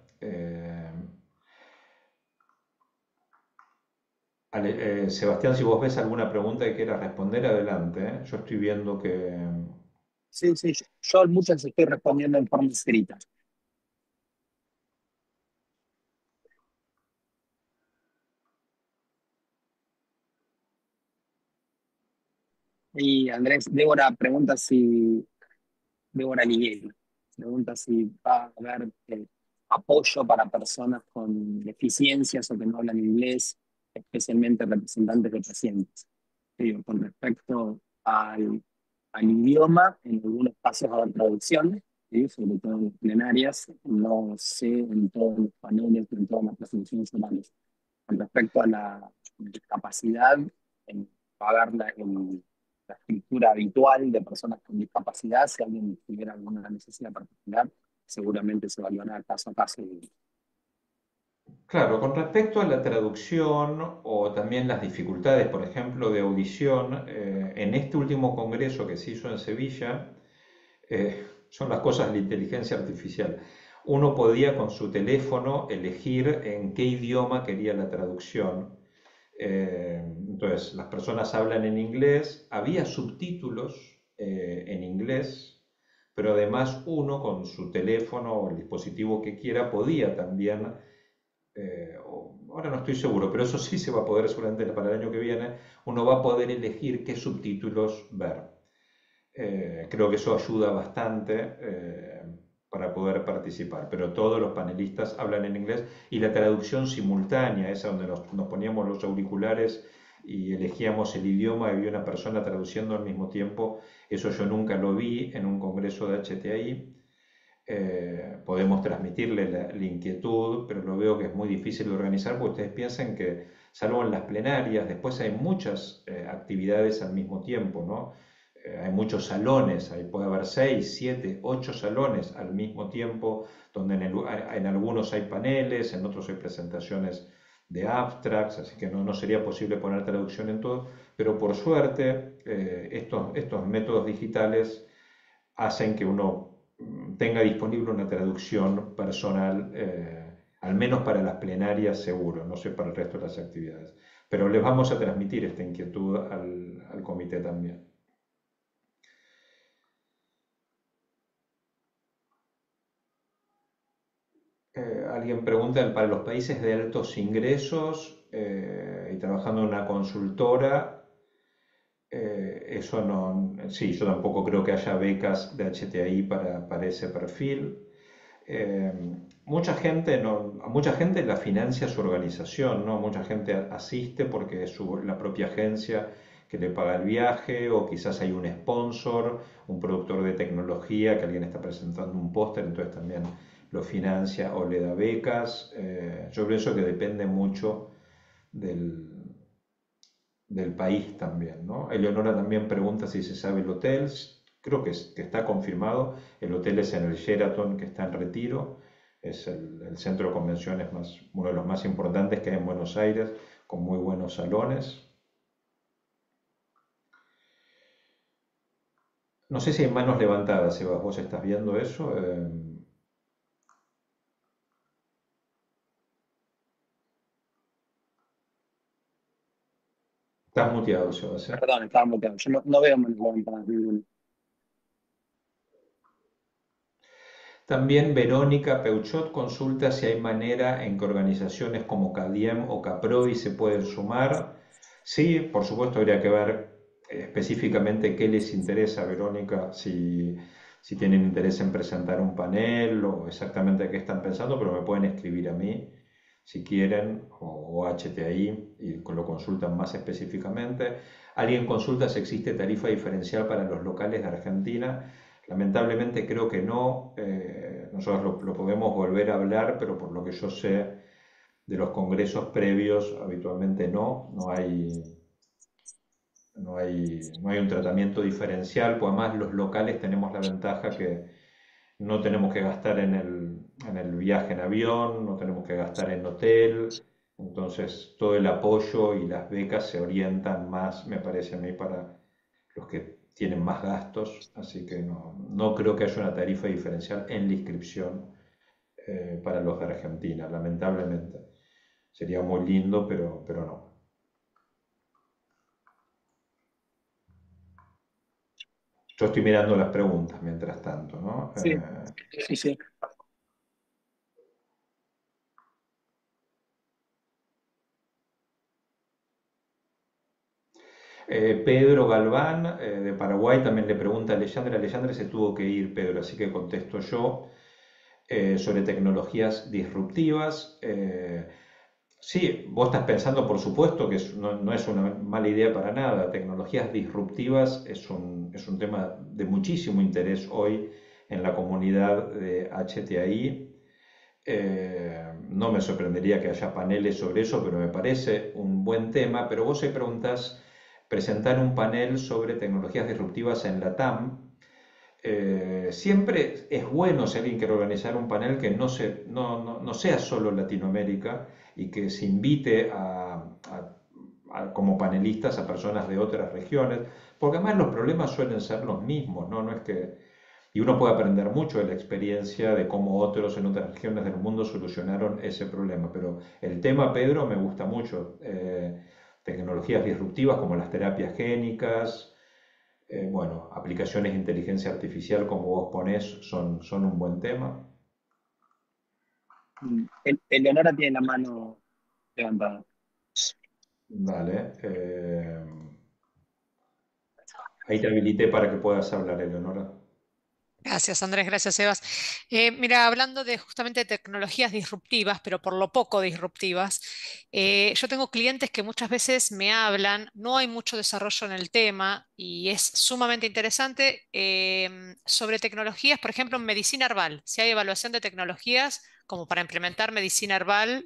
Sebastián, si vos ves alguna pregunta que quieras responder, adelante, ¿eh? Yo estoy viendo que... Sí, sí, yo muchas estoy respondiendo en forma escrita. Y Andrés, Débora Liguel, pregunta si va a haber apoyo para personas con deficiencias o que no hablan inglés, especialmente representantes de pacientes. Digo, con respecto al idioma, en algunos casos va a haber traducciones, ¿sí? Sobre todo en las plenarias, no sé en todos los paneles, en todas las presentaciones orales. Con respecto a la discapacidad, va a haber la escritura habitual de personas con discapacidad. Si alguien tuviera alguna necesidad particular, seguramente se evaluará caso a caso. Claro, con respecto a la traducción o también las dificultades, por ejemplo, de audición, en este último congreso que se hizo en Sevilla, son las cosas de la inteligencia artificial. Uno podía con su teléfono elegir en qué idioma quería la traducción. Entonces, las personas hablan en inglés, había subtítulos en inglés, pero además uno con su teléfono o el dispositivo que quiera podía también, ahora no estoy seguro, pero eso sí se va a poder seguramente para el año que viene, uno va a poder elegir qué subtítulos ver. Creo que eso ayuda bastante para poder participar, pero todos los panelistas hablan en inglés y la traducción simultánea, esa donde nos poníamos los auriculares y elegíamos el idioma y había una persona traduciendo al mismo tiempo, eso yo nunca lo vi en un congreso de HTI. Podemos transmitirle la inquietud, pero lo veo que es muy difícil de organizar porque ustedes piensan que, salvo en las plenarias, después hay muchas actividades al mismo tiempo, ¿no? Hay muchos salones, puede haber 6, 7, 8 salones al mismo tiempo, donde en algunos hay paneles, en otros hay presentaciones de abstracts, así que no sería posible poner traducción en todo, pero por suerte estos métodos digitales hacen que uno tenga disponible una traducción personal Al menos para las plenarias seguro, no sé para el resto de las actividades. Pero les vamos a transmitir esta inquietud al comité también. Alguien pregunta, para los países de altos ingresos y trabajando en una consultora, eso no, sí, yo tampoco creo que haya becas de HTI para ese perfil. Eh, mucha gente a mucha gente la financia su organización, ¿no? Mucha gente asiste porque es la propia agencia que le paga el viaje, o quizás hay un sponsor, un productor de tecnología que alguien está presentando un póster, entonces también lo financia o le da becas. Yo pienso que depende mucho del, del país también, ¿no? Eleonora también pregunta si se sabe el hotel. Creo que está confirmado. El hotel es en el Sheraton, que está en Retiro. Es el centro de convenciones uno de los más importantes que hay en Buenos Aires, con muy buenos salones. No sé si hay manos levantadas, Eva, vos estás viendo eso. Estás muteado, Sebastián. Perdón, estaba muteado. Yo no veo manos levantadas ninguno. También Verónica Peuchot consulta si hay manera en que organizaciones como CADIEM o CAPROVI se pueden sumar. Sí, por supuesto, habría que ver específicamente qué les interesa, Verónica, si tienen interés en presentar un panel o exactamente qué están pensando, pero me pueden escribir a mí si quieren, o HTI, y lo consultan más específicamente. Alguien consulta si existe tarifa diferencial para los locales de Argentina. Lamentablemente creo que no. Nosotros lo podemos volver a hablar, pero por lo que yo sé de los congresos previos, habitualmente no hay un tratamiento diferencial, pues además los locales tenemos la ventaja que no tenemos que gastar en el viaje en avión, no tenemos que gastar en hotel, entonces todo el apoyo y las becas se orientan más, me parece a mí, para los que tienen más gastos, así que no creo que haya una tarifa diferencial en la inscripción para los de Argentina, lamentablemente. Sería muy lindo, pero no. Yo estoy mirando las preguntas mientras tanto, ¿no? Sí, sí, sí. Pedro Galván, de Paraguay, también le pregunta a Alejandra. Alejandra se tuvo que ir, Pedro, así que contesto yo. Sobre tecnologías disruptivas. Sí, vos estás pensando, por supuesto, que no es una mala idea para nada. Tecnologías disruptivas es un tema de muchísimo interés hoy en la comunidad de HTI. No me sorprendería que haya paneles sobre eso, pero me parece un buen tema. Pero vos ahí preguntás, presentar un panel sobre tecnologías disruptivas en la TAM. Siempre es bueno, si alguien quiere organizar un panel, que no sea solo Latinoamérica y que se invite como panelistas a personas de otras regiones, porque además los problemas suelen ser los mismos, ¿no? No es que, y uno puede aprender mucho de la experiencia de cómo otros en otras regiones del mundo solucionaron ese problema. Pero el tema, Pedro, me gusta mucho. Tecnologías disruptivas como las terapias génicas, bueno, aplicaciones de inteligencia artificial, como vos ponés, son un buen tema. Eleonora tiene la mano levantada. Dale. Ahí te habilité para que puedas hablar, Eleonora. Gracias, Andrés, gracias, Sebas. Mira, hablando de justamente tecnologías disruptivas, pero por lo poco disruptivas, yo tengo clientes que muchas veces me hablan, no hay mucho desarrollo en el tema y es sumamente interesante sobre tecnologías, por ejemplo, en medicina herbal, si hay evaluación de tecnologías como para implementar medicina herbal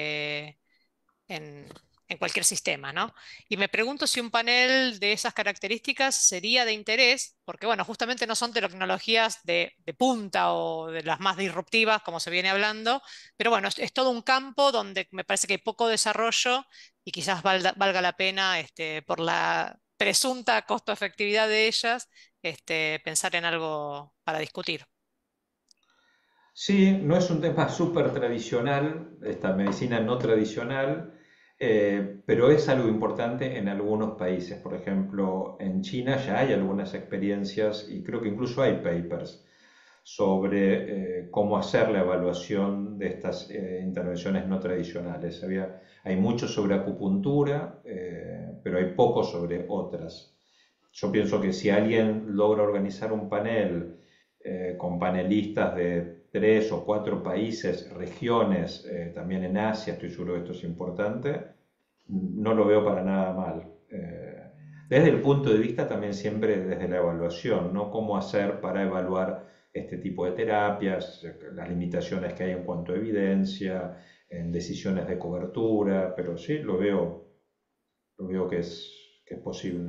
en, en cualquier sistema, ¿no? Y me pregunto si un panel de esas características sería de interés, porque bueno, justamente no son tecnologías de punta o de las más disruptivas, como se viene hablando, pero bueno, es todo un campo donde me parece que hay poco desarrollo y quizás valga la pena, por la presunta costo-efectividad de ellas, pensar en algo para discutir. Sí, no es un tema súper tradicional, esta medicina no tradicional, pero es algo importante en algunos países. Por ejemplo, en China ya hay algunas experiencias y creo que incluso hay papers sobre cómo hacer la evaluación de estas intervenciones no tradicionales. Hay mucho sobre acupuntura, pero hay poco sobre otras. Yo pienso que si alguien logra organizar un panel con panelistas de 3 o 4 países, regiones, también en Asia, estoy seguro que esto es importante, no lo veo para nada mal. Desde el punto de vista también siempre desde la evaluación, ¿no? Cómo hacer para evaluar este tipo de terapias, las limitaciones que hay en cuanto a evidencia, en decisiones de cobertura, pero sí, lo veo que es posible.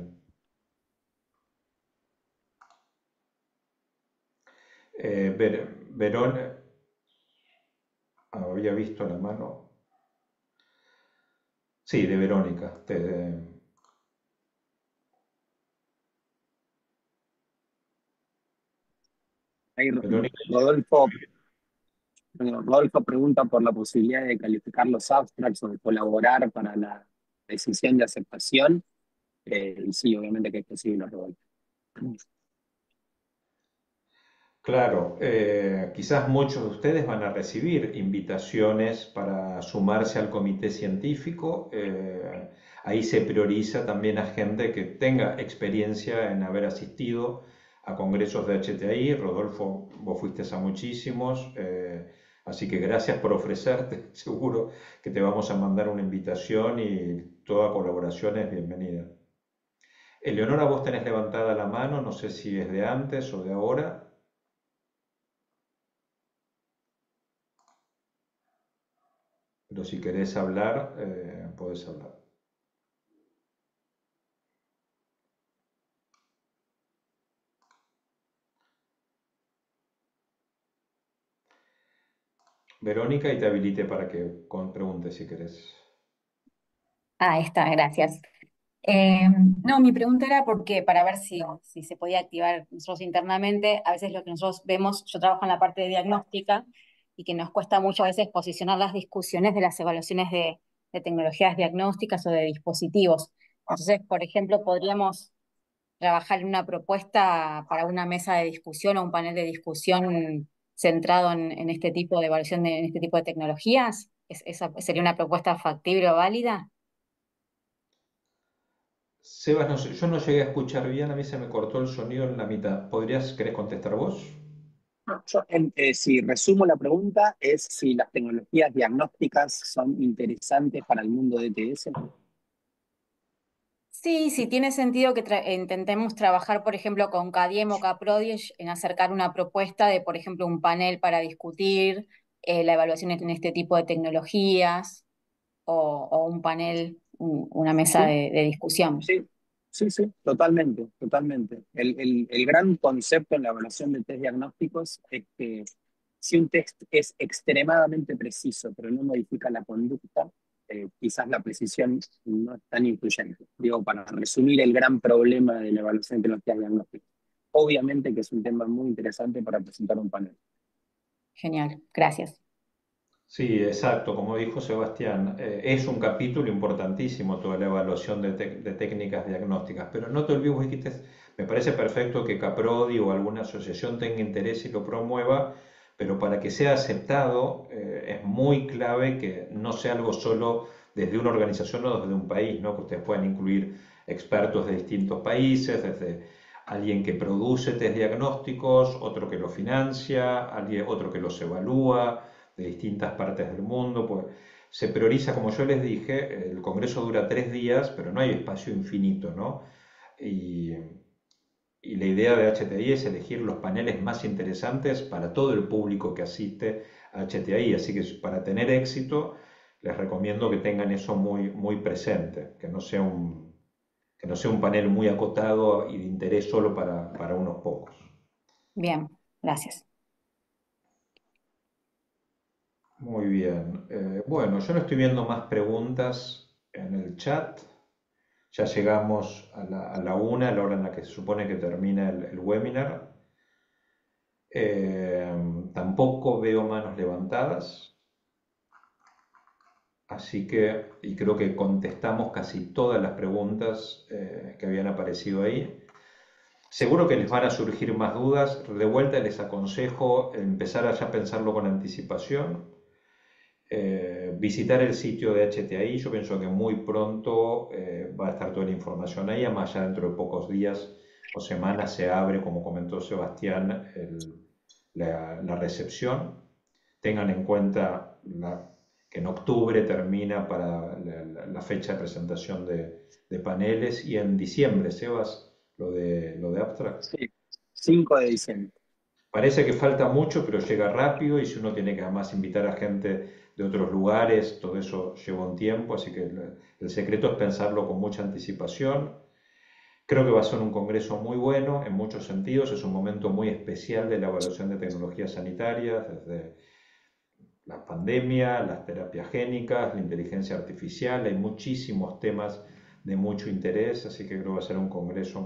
Verón, había visto la mano. Sí, de Verónica. Ahí Verónica. Rodolfo pregunta por la posibilidad de calificar los abstracts o de colaborar para la decisión de aceptación. Y sí, obviamente que es posible, Rodolfo. Claro, quizás muchos de ustedes van a recibir invitaciones para sumarse al comité científico. Ahí se prioriza también a gente que tenga experiencia en haber asistido a congresos de HTI. Rodolfo, vos fuiste a muchísimos, así que gracias por ofrecerte. Seguro que te vamos a mandar una invitación y toda colaboración es bienvenida. Eleonora, vos tenés levantada la mano, no sé si es de antes o de ahora. Pero si querés hablar, podés hablar. Verónica, y te habilite para que preguntes si querés. Ahí está, gracias. Eh, no, mi pregunta era porque para ver si se podía activar nosotros internamente, a veces lo que nosotros vemos, yo trabajo en la parte de diagnóstica y que nos cuesta mucho a veces posicionar las discusiones de las evaluaciones de tecnologías diagnósticas o de dispositivos. Entonces, por ejemplo, podríamos trabajar en una propuesta para una mesa de discusión o un panel de discusión centrado en este tipo de evaluación en este tipo de tecnologías. ¿Esa sería una propuesta factible o válida? Sebas, no sé, yo no llegué a escuchar bien, a mí se me cortó el sonido en la mitad. ¿Querés contestar vos? Si resumo la pregunta, es si las tecnologías diagnósticas son interesantes para el mundo de ETS. Sí, sí, tiene sentido que intentemos trabajar, por ejemplo, con CADIEM o CAPRODIES en acercar una propuesta de, por ejemplo, un panel para discutir la evaluación en este tipo de tecnologías o un panel, una mesa Sí, de discusión. sí, sí, sí, totalmente, totalmente. El gran concepto en la evaluación de test diagnósticos es que si un test es extremadamente preciso, pero no modifica la conducta, quizás la precisión no es tan influyente. Digo, para resumir el gran problema de la evaluación de tecnologías diagnósticas. Obviamente que es un tema muy interesante para presentar un panel. Genial, gracias. Sí, exacto, como dijo Sebastián, es un capítulo importantísimo toda la evaluación de técnicas diagnósticas, pero no te olvides, vos dijiste, me parece perfecto que Caprodi o alguna asociación tenga interés y lo promueva, pero para que sea aceptado es muy clave que no sea algo solo desde una organización o desde un país, ¿no? Que ustedes puedan incluir expertos de distintos países, desde alguien que produce test diagnósticos, otro que los financia, otro que los evalúa de distintas partes del mundo, pues se prioriza, como yo les dije, el congreso dura 3 días, pero no hay espacio infinito, ¿no? Y, y la idea de HTI es elegir los paneles más interesantes para todo el público que asiste a HTI, así que para tener éxito les recomiendo que tengan eso muy, muy presente, que no sea un panel muy acotado y de interés solo para unos pocos. Bien, gracias. Muy bien. Bueno, yo no estoy viendo más preguntas en el chat. Ya llegamos a la 1, a la hora en la que se supone que termina el webinar. Tampoco veo manos levantadas, así que, y creo que contestamos casi todas las preguntas que habían aparecido ahí. Seguro que les van a surgir más dudas. De vuelta les aconsejo empezar a ya pensarlo con anticipación. Visitar el sitio de HTI. Yo pienso que muy pronto va a estar toda la información ahí. Además, ya dentro de pocos días o semanas se abre, como comentó Sebastián, la recepción. Tengan en cuenta que en octubre termina para la fecha de presentación de paneles y en diciembre, Sebas, lo de Abstract. Sí, 5 de diciembre. Parece que falta mucho, pero llega rápido y si uno tiene que además invitar a gente de otros lugares, todo eso lleva un tiempo, así que el secreto es pensarlo con mucha anticipación. Creo que va a ser un congreso muy bueno en muchos sentidos, es un momento muy especial de la evaluación de tecnologías sanitarias, desde la pandemia, las terapias génicas, la inteligencia artificial, hay muchísimos temas de mucho interés, así que creo que va a ser un congreso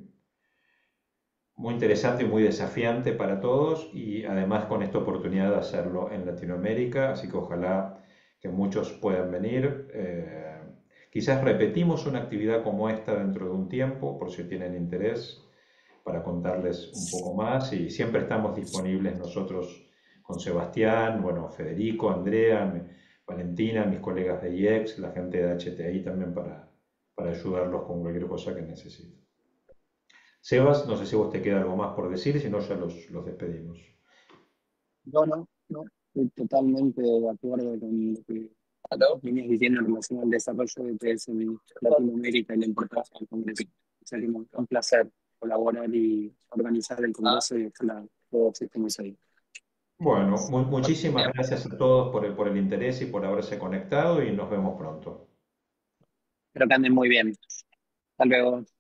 muy interesante y muy desafiante para todos y además con esta oportunidad de hacerlo en Latinoamérica, así que ojalá que muchos puedan venir. Quizás repetimos una actividad como esta dentro de un tiempo, por si tienen interés, para contarles un poco más y siempre estamos disponibles nosotros con Sebastián, bueno, Federico, Andrea, Valentina, mis colegas de IEX, la gente de HTI también para ayudarlos con cualquier cosa que necesiten. Sebas, no sé si vos te queda algo más por decir, si no ya los despedimos. No, estoy totalmente de acuerdo con lo que vienes diciendo en relación al desarrollo de PS en Latinoamérica y la importancia del Congreso. Sería un placer colaborar y organizar el Congreso y ojalá todos estemos ahí. Bueno, muchísimas gracias a todos por el interés y por haberse conectado y nos vemos pronto. Espero que anden muy bien. Hasta luego.